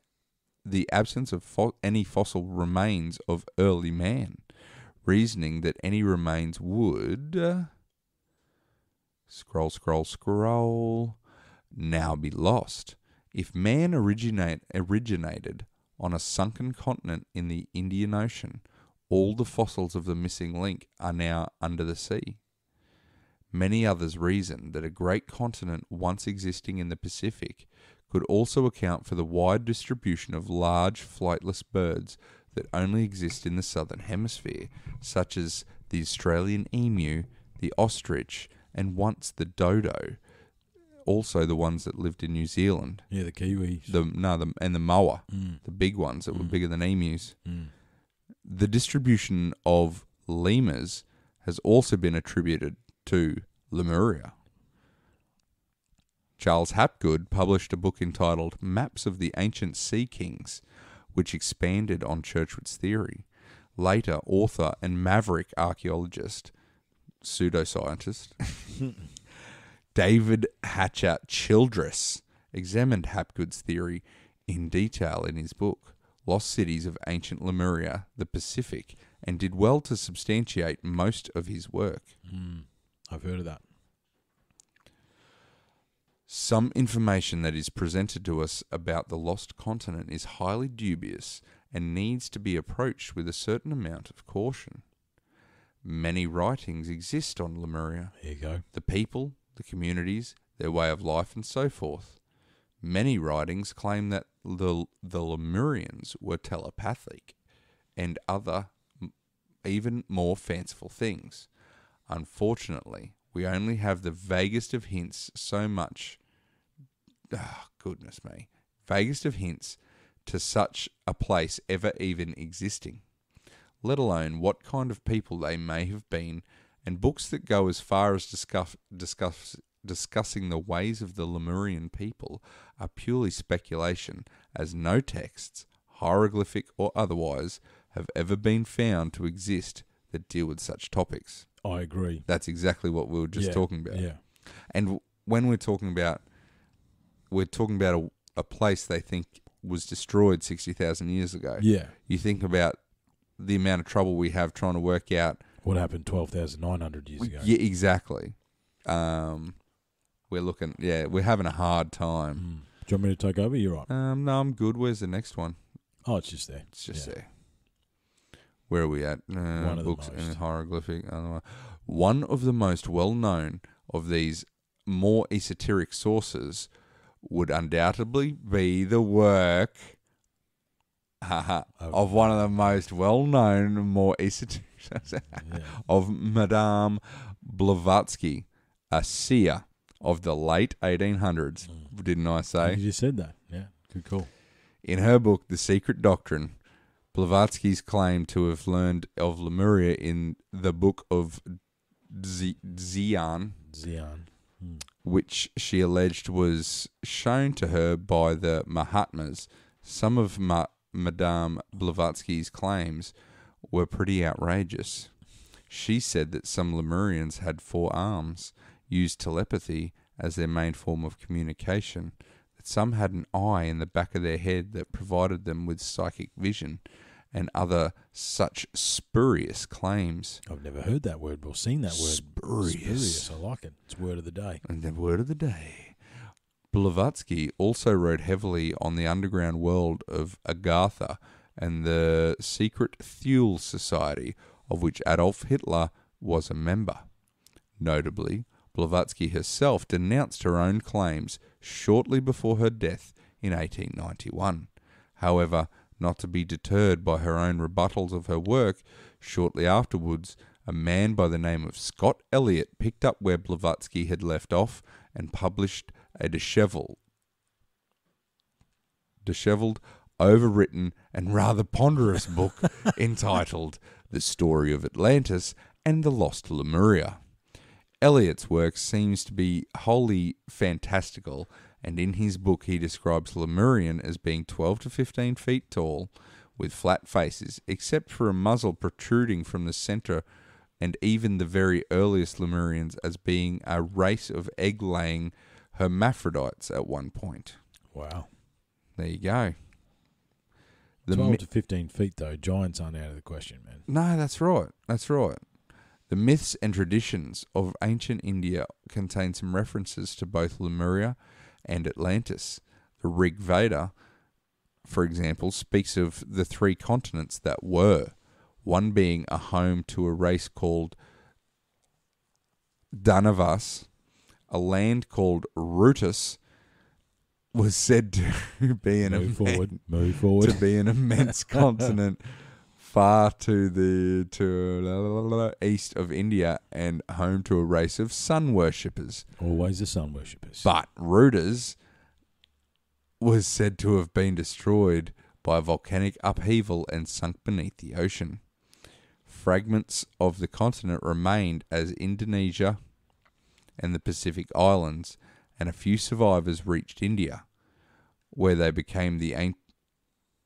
B: any fossil remains of early man, reasoning that any remains would now be lost if man originated on a sunken continent in the Indian Ocean. All the fossils of the missing link are now under the sea. Many others reason that a great continent once existing in the Pacific could also account for the wide distribution of large flightless birds that only exist in the southern hemisphere, such as the Australian emu, the ostrich, and once the dodo. Also the ones that lived in New Zealand.
A: Yeah, the kiwis.
B: And the moa, the big ones that were bigger than emus. The distribution of lemurs has also been attributed to Lemuria. Charles Hapgood published a book entitled Maps of the Ancient Sea Kings, which expanded on Churchward's theory. Later, author and maverick archaeologist, pseudoscientist, David Hatcher Childress examined Hapgood's theory in detail in his book, Lost Cities of Ancient Lemuria, the Pacific, and did well to substantiate most of his work.
A: I've heard of that.
B: Some information that is presented to us about the lost continent is highly dubious and needs to be approached with a certain amount of caution. Many writings exist on Lemuria.
A: There you go.
B: The people, the communities, their way of life, and so forth. Many writings claim that the Lemurians were telepathic and other, even more fanciful things. Unfortunately, we only have the vaguest of hints vaguest of hints to such a place ever even existing, let alone what kind of people they may have been, and books that go as far as discussing the ways of the Lemurian people are purely speculation, as no texts, hieroglyphic or otherwise, have ever been found to exist that deal with such topics.
A: I agree.
B: That's exactly what we were just talking about.
A: Yeah.
B: And when we're talking about a place they think was destroyed 60,000 years ago.
A: Yeah.
B: You think about the amount of trouble we have trying to work out
A: what happened 12,900 years ago.
B: Yeah, exactly. We're having a hard time.
A: Do you want me to take over? You're right.
B: No, I'm good. Where's the next one?
A: Oh, it's just there.
B: It's just there. Where are we at?
A: One of
B: books
A: the most.
B: and hieroglyphic. One of the most well-known of these more esoteric sources would undoubtedly be the work of one of the most well-known, more esoteric of Madame Blavatsky, a seer of the late 1800s. Didn't I say?
A: You just said that. Yeah, good call.
B: In her book, The Secret Doctrine, Blavatsky's claimed to have learned of Lemuria in the book of Xian, which she alleged was shown to her by the Mahatmas. Some of Madame Blavatsky's claims were pretty outrageous. She said that some Lemurians had 4 arms, used telepathy as their main form of communication, that some had an eye in the back of their head that provided them with psychic vision, and other such spurious claims.
A: I've never heard that word or seen that word. Spurious. I like it. It's word of the day.
B: And the word of the day. Blavatsky also wrote heavily on the underground world of Agartha and the secret Thule Society, of which Adolf Hitler was a member. Notably, Blavatsky herself denounced her own claims shortly before her death in 1891. However, not to be deterred by her own rebuttals of her work, shortly afterwards, a man by the name of Scott Elliott picked up where Blavatsky had left off and published a dishevelled, overwritten, and rather ponderous book entitled The Story of Atlantis and the Lost Lemuria. Elliott's work seems to be wholly fantastical, and in his book he describes Lemurian as being 12 to 15 feet tall, with flat faces, except for a muzzle protruding from the centre, and even the very earliest Lemurians as being a race of egg-laying hermaphrodites at one point.
A: Wow.
B: There you go.
A: 12 to 15 feet, though. Giants aren't out of the question, man.
B: No, that's right. That's right. The myths and traditions of ancient India contain some references to both Lemuria and Atlantis. The Rig Veda, for example, speaks of the 3 continents that were, one being a home to a race called Danavas. A land called Rutus was said to be an immense continent far to the east of India and home to a race of sun worshippers.
A: Always the sun worshippers.
B: But Rutus was said to have been destroyed by a volcanic upheaval and sunk beneath the ocean. Fragments of the continent remained as Indonesia and the Pacific Islands, and a few survivors reached India, where they became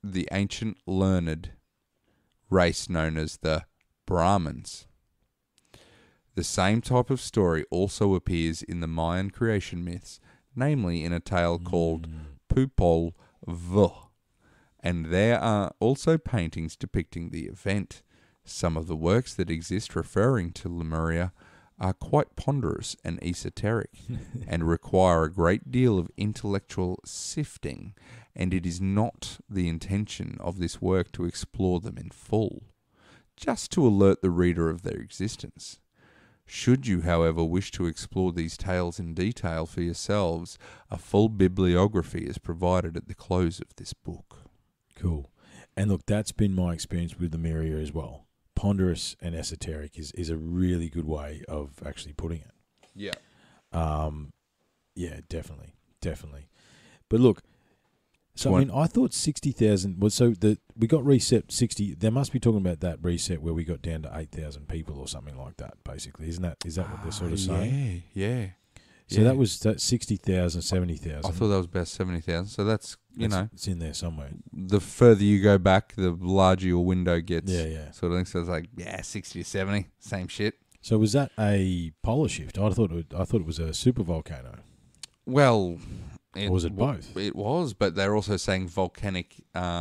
B: the ancient learned race known as the Brahmins. The same type of story also appears in the Mayan creation myths, namely in a tale called Popol Vuh, and there are also paintings depicting the event. Some of the works that exist referring to Lemuria are quite ponderous and esoteric and require a great deal of intellectual sifting, and it is not the intention of this work to explore them in full, just to alert the reader of their existence. Should you, however, wish to explore these tales in detail for yourselves, a full bibliography is provided at the close of this book.
A: Cool. And look, that's been my experience with Lemuria as well. Ponderous and esoteric is a really good way of actually putting it.
B: Yeah.
A: Yeah, definitely. But look, so I mean, I thought 60,000 was we got reset 60. They must be talking about that reset where we got down to 8,000 people or something like that. Basically, is that what they're sort of saying?
B: Yeah.
A: So that was 60,000, 70,000.
B: I thought that was about 70,000. So that's
A: it's in there somewhere.
B: The further you go back, the larger your window gets.
A: Yeah.
B: Sort of thing. So it's like 60 to 70, same shit.
A: So was that a polar shift? I thought it was a super volcano.
B: Well,
A: or was it both?
B: It was, but they're also saying volcanic.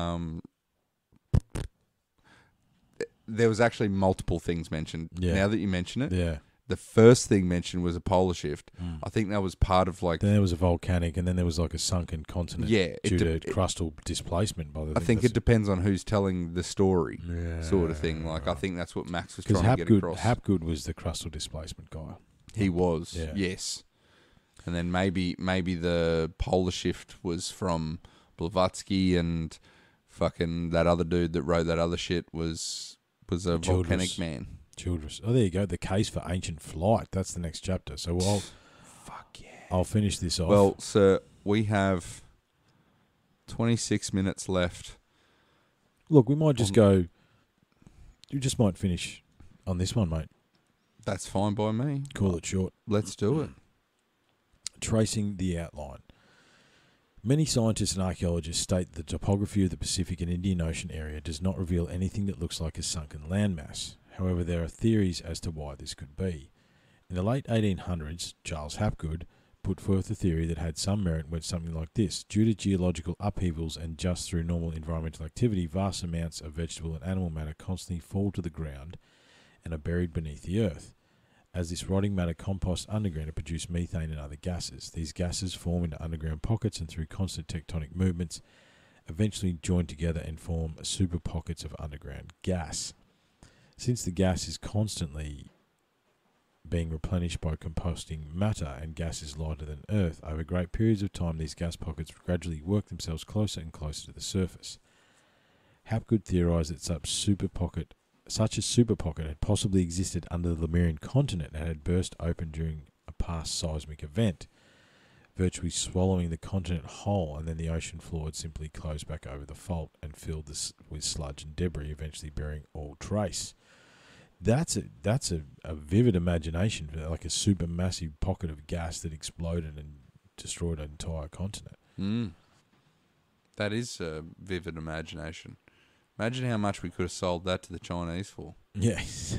B: There was actually multiple things mentioned.
A: Yeah.
B: Now that you mention it,
A: Yeah.
B: the first thing mentioned was a polar shift. I think that was part of like.
A: Then there was a volcanic, and then there was like a sunken continent.
B: Yeah,
A: due to crustal displacement.
B: I think it depends on who's telling the story, sort of thing. Like I think that's what Max was trying to get across.
A: Hapgood was the crustal displacement guy.
B: He was, yes. And then maybe the polar shift was from Blavatsky, and fucking that other dude that wrote that other shit was a volcanic man.
A: Childress. Oh, there you go. The case for ancient flight. That's the next chapter. So I'll finish this off.
B: Well, sir, we have 26 minutes left.
A: Look, we might just go. You just might finish on this one, mate.
B: That's fine by me.
A: Call it short.
B: Let's do it.
A: Tracing the outline. Many scientists and archaeologists state the topography of the Pacific and Indian Ocean area does not reveal anything that looks like a sunken landmass. However, there are theories as to why this could be. In the late 1800s, Charles Hapgood put forth a theory that had some merit and went something like this. Due to geological upheavals and just through normal environmental activity, vast amounts of vegetable and animal matter constantly fall to the ground and are buried beneath the earth. As this rotting matter composts underground, it produces methane and other gases. These gases form into underground pockets and through constant tectonic movements eventually join together and form super pockets of underground gas. Since the gas is constantly being replenished by composting matter and gas is lighter than Earth, over great periods of time these gas pockets gradually work themselves closer and closer to the surface. Hapgood theorised that such a super pocket had possibly existed under the Lemurian continent and had burst open during a past seismic event, virtually swallowing the continent whole, and then the ocean floor had simply closed back over the fault and filled this with sludge and debris, eventually burying all trace. That's a vivid imagination for like a super massive pocket of gas that exploded and destroyed an entire continent.
B: That is a vivid imagination. Imagine how much we could have sold that to the Chinese for.
A: Yes.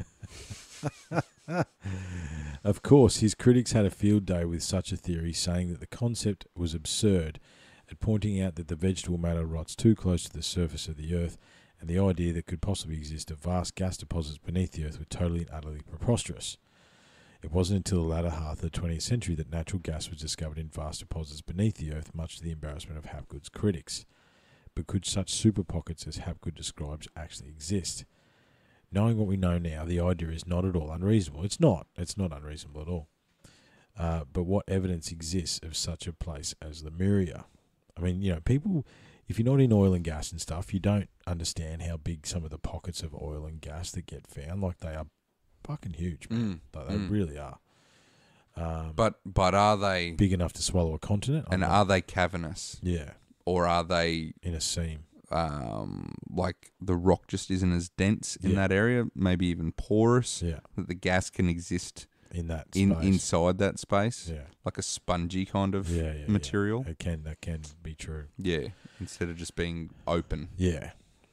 A: Of course, his critics had a field day with such a theory, saying that the concept was absurd, and pointing out that the vegetable matter rots too close to the surface of the earth, and the idea that could possibly exist of vast gas deposits beneath the earth were totally and utterly preposterous. It wasn't until the latter half of the 20th century that natural gas was discovered in vast deposits beneath the earth, much to the embarrassment of Hapgood's critics. But could such super pockets as Hapgood describes actually exist? Knowing what we know now, the idea is not at all unreasonable. It's not unreasonable at all. But what evidence exists of such a place as Lemuria? I mean, people, if you're not in oil and gas and stuff, you don't understand how big some of the pockets of oil and gas that get found. Like, they are fucking huge, man. They really are.
B: But are they
A: big enough to swallow a continent?
B: And are they cavernous?
A: Yeah.
B: Or are they
A: in a seam?
B: Like the rock just isn't as dense in that area, maybe even porous, that the gas can exist
A: in that space.
B: Inside that space.
A: Yeah.
B: Like a spongy kind of material.
A: Yeah. That can be true.
B: Yeah, instead of just being open.
A: Yeah.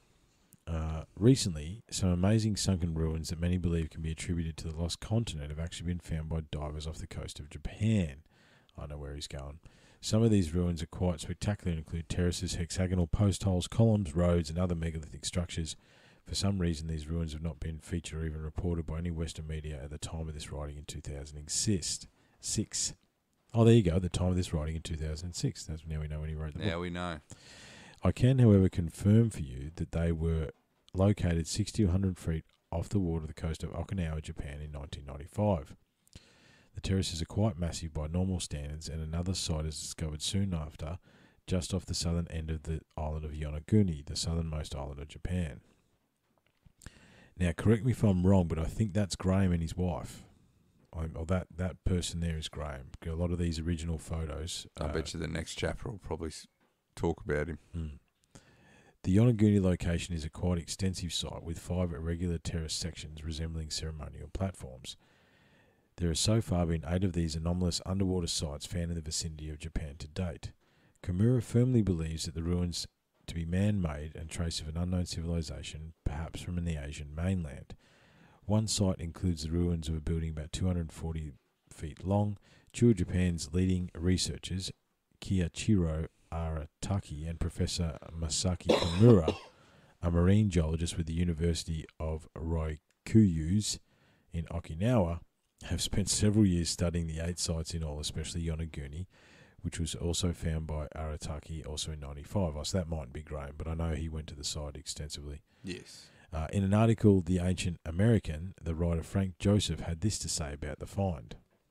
A: Recently, some amazing sunken ruins that many believe can be attributed to the lost continent have actually been found by divers off the coast of Japan. I know where he's going. Some of these ruins are quite spectacular and include terraces, hexagonal post holes, columns, roads, and other megalithic structures. For some reason, these ruins have not been featured or even reported by any Western media at the time of this writing in 2006. Oh, there you go, at the time of this writing in 2006. That's now we know when he wrote the book.
B: Now we know.
A: I can, however, confirm for you that they were located 60 to 100 feet off the water of the coast of Okinawa, Japan in 1995. The terraces are quite massive by normal standards, and another site is discovered soon after, just off the southern end of the island of Yonaguni, the southernmost island of Japan. Now, correct me if I'm wrong, but I think that's Graham and his wife. That person there is Graham. A lot of these original photos.
B: I bet you the next chapter will probably talk about him.
A: The Yonaguni location is a quite extensive site with 5 irregular terrace sections resembling ceremonial platforms. There have so far been 8 of these anomalous underwater sites found in the vicinity of Japan to date. Kimura firmly believes that the ruins to be man-made and trace of an unknown civilization, perhaps from the Asian mainland. One site includes the ruins of a building about 240 feet long. Two of Japan's leading researchers, Kiichiro Arataki and Professor Masaki Kimura, a marine geologist with the University of Ryukyus in Okinawa, have spent several years studying the 8 sites in all, especially Yonaguni, which was also found by Arataki also in 95. So that mightn't be Graham, but I know he went to the site extensively.
B: Yes.
A: In an article, The Ancient American, the writer Frank Joseph had this to say about the find.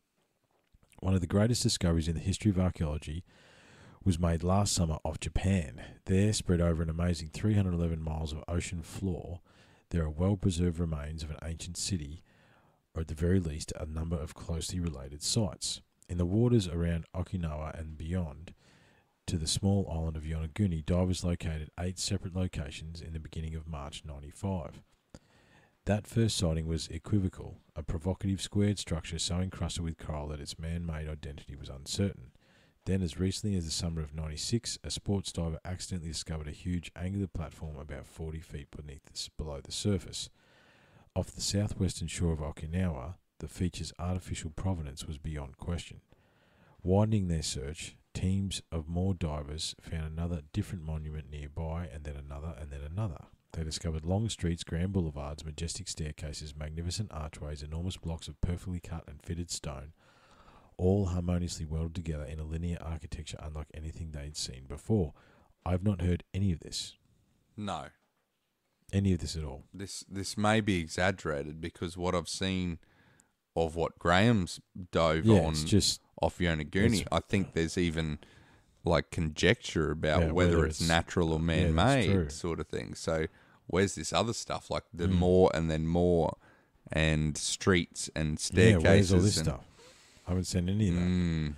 A: One of the greatest discoveries in the history of archaeology was made last summer off Japan. There, spread over an amazing 311 miles of ocean floor, there are well-preserved remains of an ancient city, or at the very least, a number of closely related sites. In the waters around Okinawa and beyond, to the small island of Yonaguni, divers located 8 separate locations in the beginning of March 95. That first sighting was equivocal, a provocative squared structure so encrusted with coral that its man-made identity was uncertain. Then, as recently as the summer of 96, a sports diver accidentally discovered a huge angular platform about 40 feet below the surface. Off the southwestern shore of Okinawa, the feature's artificial provenance was beyond question. Widening their search, teams of more divers found another different monument nearby, and then another, and then another. They discovered long streets, grand boulevards, majestic staircases, magnificent archways, enormous blocks of perfectly cut and fitted stone, all harmoniously welded together in a linear architecture unlike anything they'd seen before. I've not heard any of this.
B: No.
A: Any of this at all.
B: This may be exaggerated because what I've seen of what Graham's dove on
A: it's just
B: off Yonaguni, I think there's even like conjecture about whether it's natural or man-made sort of thing. So where's this other stuff like the more and then more and streets and staircases?
A: Yeah, where's all this stuff? I haven't seen any of that.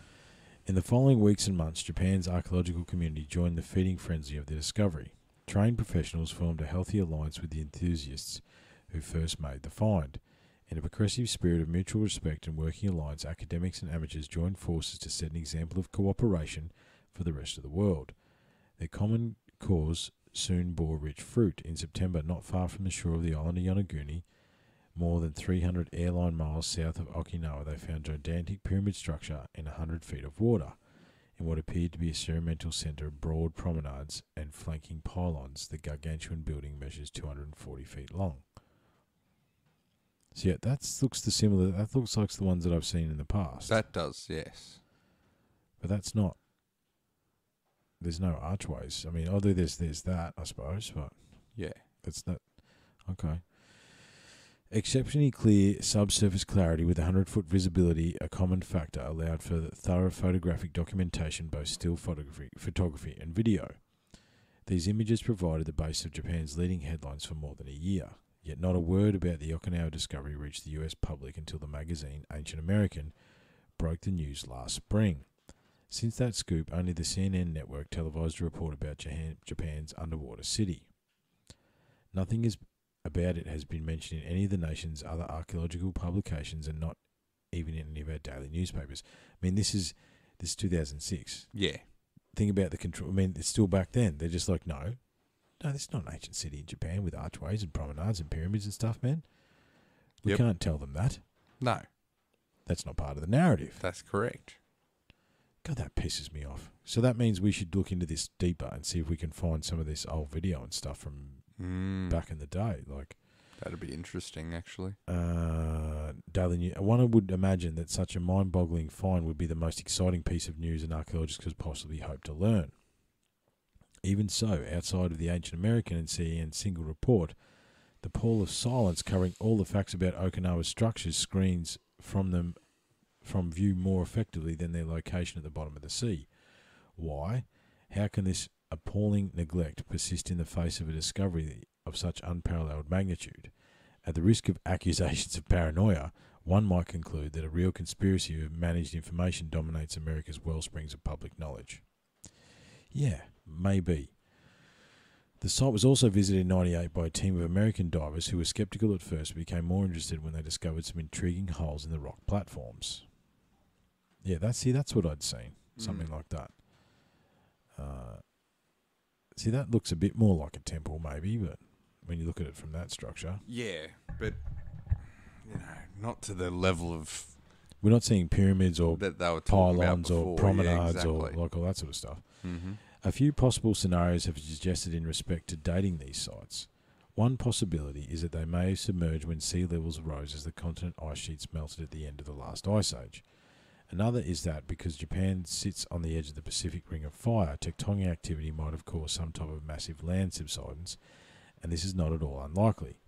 A: In the following weeks and months, Japan's archaeological community joined the feeding frenzy of the discovery. Trained professionals formed a healthy alliance with the enthusiasts who first made the find. In a progressive spirit of mutual respect and working alliance, academics and amateurs joined forces to set an example of cooperation for the rest of the world. Their common cause soon bore rich fruit. In September, not far from the shore of the island of Yonaguni, more than 300 airline miles south of Okinawa, they found a gigantic pyramid structure in 100 feet of water. In what appeared to be a ceremonial centre of broad promenades and flanking pylons, the gargantuan building measures 240 feet long. So yeah, that looks like the ones that I've seen in the past.
B: That does, yes.
A: But that's not. There's no archways. I mean, although there's that, I suppose, but
B: yeah,
A: that's not okay. Exceptionally clear subsurface clarity with 100-foot visibility, a common factor, allowed for thorough photographic documentation, both still photography and video. These images provided the base of Japan's leading headlines for more than a year. Yet not a word about the Okinawa discovery reached the US public until the magazine Ancient American broke the news last spring. Since that scoop, only the CNN network televised a report about Japan's underwater city. Nothing about it has been mentioned in any of the nation's other archaeological publications, and not even in any of our daily newspapers. I mean, this is 2006.
B: Yeah.
A: Think about the control. I mean, it's still back then. They're just like, no, this is not an ancient city in Japan with archways and promenades and pyramids and stuff, man. We can't tell them that.
B: No.
A: That's not part of the narrative.
B: That's correct.
A: God, that pisses me off. So that means we should look into this deeper and see if we can find some of this old video and stuff from back in the day. Like,
B: that'd be interesting, actually.
A: Daily News. One would imagine that such a mind-boggling find would be the most exciting piece of news an archaeologist could possibly hope to learn. Even so, outside of the Ancient American and CN single report, the pall of silence covering all the facts about Okinawa's structures screens from them from view more effectively than their location at the bottom of the sea. Why? How can this appalling neglect persist in the face of a discovery of such unparalleled magnitude? At the risk of accusations of paranoia, one might conclude that a real conspiracy of managed information dominates America's wellsprings of public knowledge. Yeah, maybe. The site was also visited in 1998 by a team of American divers who were skeptical at first but became more interested when they discovered some intriguing holes in the rock platforms. Yeah, that's what I'd seen. Something like that. See, that looks a bit more like a temple, maybe, but when you look at it from that structure.
B: Yeah, but, not to the level of...
A: We're not seeing pyramids or
B: that they were
A: pylons or promenades
B: exactly.
A: or like all that sort of stuff.
B: Mm-hmm.
A: A few possible scenarios have suggested in respect to dating these sites. One possibility is that they may have submerged when sea levels rose as the continent ice sheets melted at the end of the last ice age. Another is that because Japan sits on the edge of the Pacific Ring of Fire, tectonic activity might have caused some type of massive land subsidence, and this is not at all unlikely.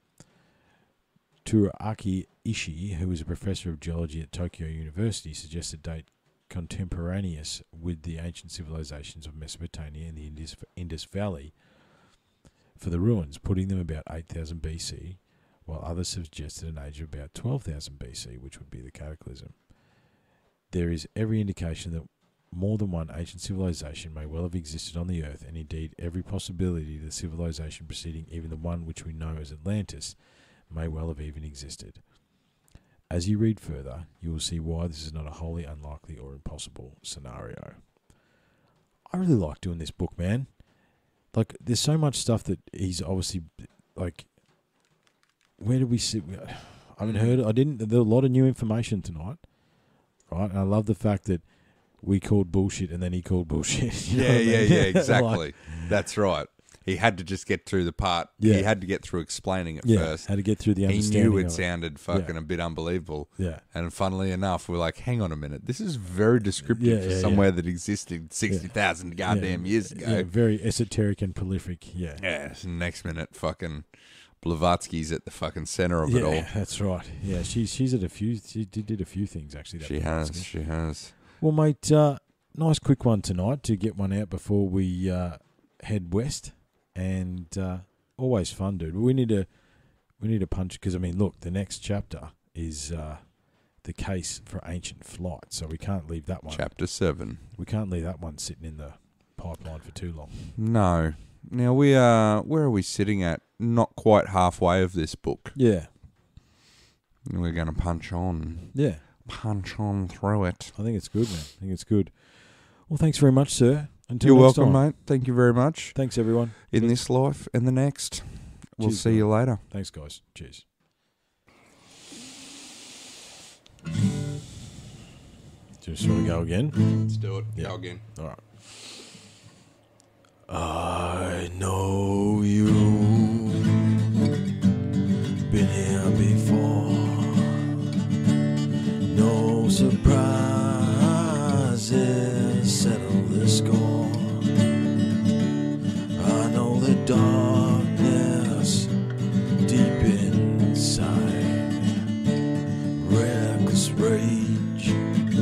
A: Tsuruaki Ishii, who is a professor of geology at Tokyo University, suggests a date contemporaneous with the ancient civilizations of Mesopotamia and the Indus Valley for the ruins, putting them about 8,000 BC, while others have suggested an age of about 12,000 BC, which would be the cataclysm. There is every indication that more than one ancient civilization may well have existed on the earth, and indeed every possibility the civilization preceding even the one which we know as Atlantis may well have even existed. As you read further, you will see why this is not a wholly unlikely or impossible scenario. I really like doing this book, man. Like, there's so much stuff that he's obviously, like, where did we sit? I haven't heard, there's a lot of new information tonight, right? And I love the fact that we called bullshit and then he called bullshit.
B: Yeah, exactly. Like, that's right. He had to just get through the part. Yeah. He had to get through explaining it first.
A: Had to get through the understanding.
B: He knew it sounded fucking a bit unbelievable. Yeah. And funnily enough, we're like, hang on a minute. This is very descriptive for somewhere that existed 60,000 goddamn years ago.
A: Yeah, very esoteric and prolific. Yeah.
B: Yeah. So next minute, fucking Blavatsky's at the fucking center of it all.
A: Yeah, that's right. Yeah, she's at a few. She did a few things actually.
B: She has.
A: Well, mate, nice quick one tonight to get one out before we head west. And always fun, dude. We need to punch, because I mean, look, the next chapter is the case for ancient flight, so we can't leave that one.
B: Chapter 7.
A: We can't leave that one sitting in the pipeline for too long.
B: No. Now we are. Where are we sitting at? Not quite halfway of this book.
A: Yeah.
B: We're going to punch on.
A: Yeah.
B: Punch on through it.
A: I think it's good, man. I think it's good. Well, thanks very much, sir. Until
B: You're
A: next
B: welcome,
A: time.
B: mate. Thank you very much.
A: Thanks, everyone.
B: In this life and the next. We'll see you later.
A: Thanks, guys. Cheers. Just want to go again?
B: Let's do it.
A: Yeah.
B: Go again.
A: All right. I know you been here before. No surprises settle the score. I know the darkness deep inside, reckless rage,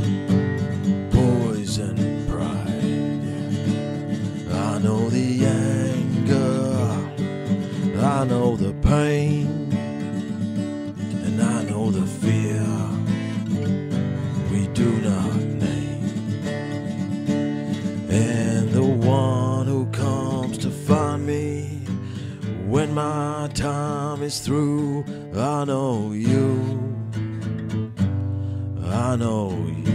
A: poison pride. I know the anger, I know the pain, and I know the fear we do not name. And the one who comes to find me when my time is through, I know you. know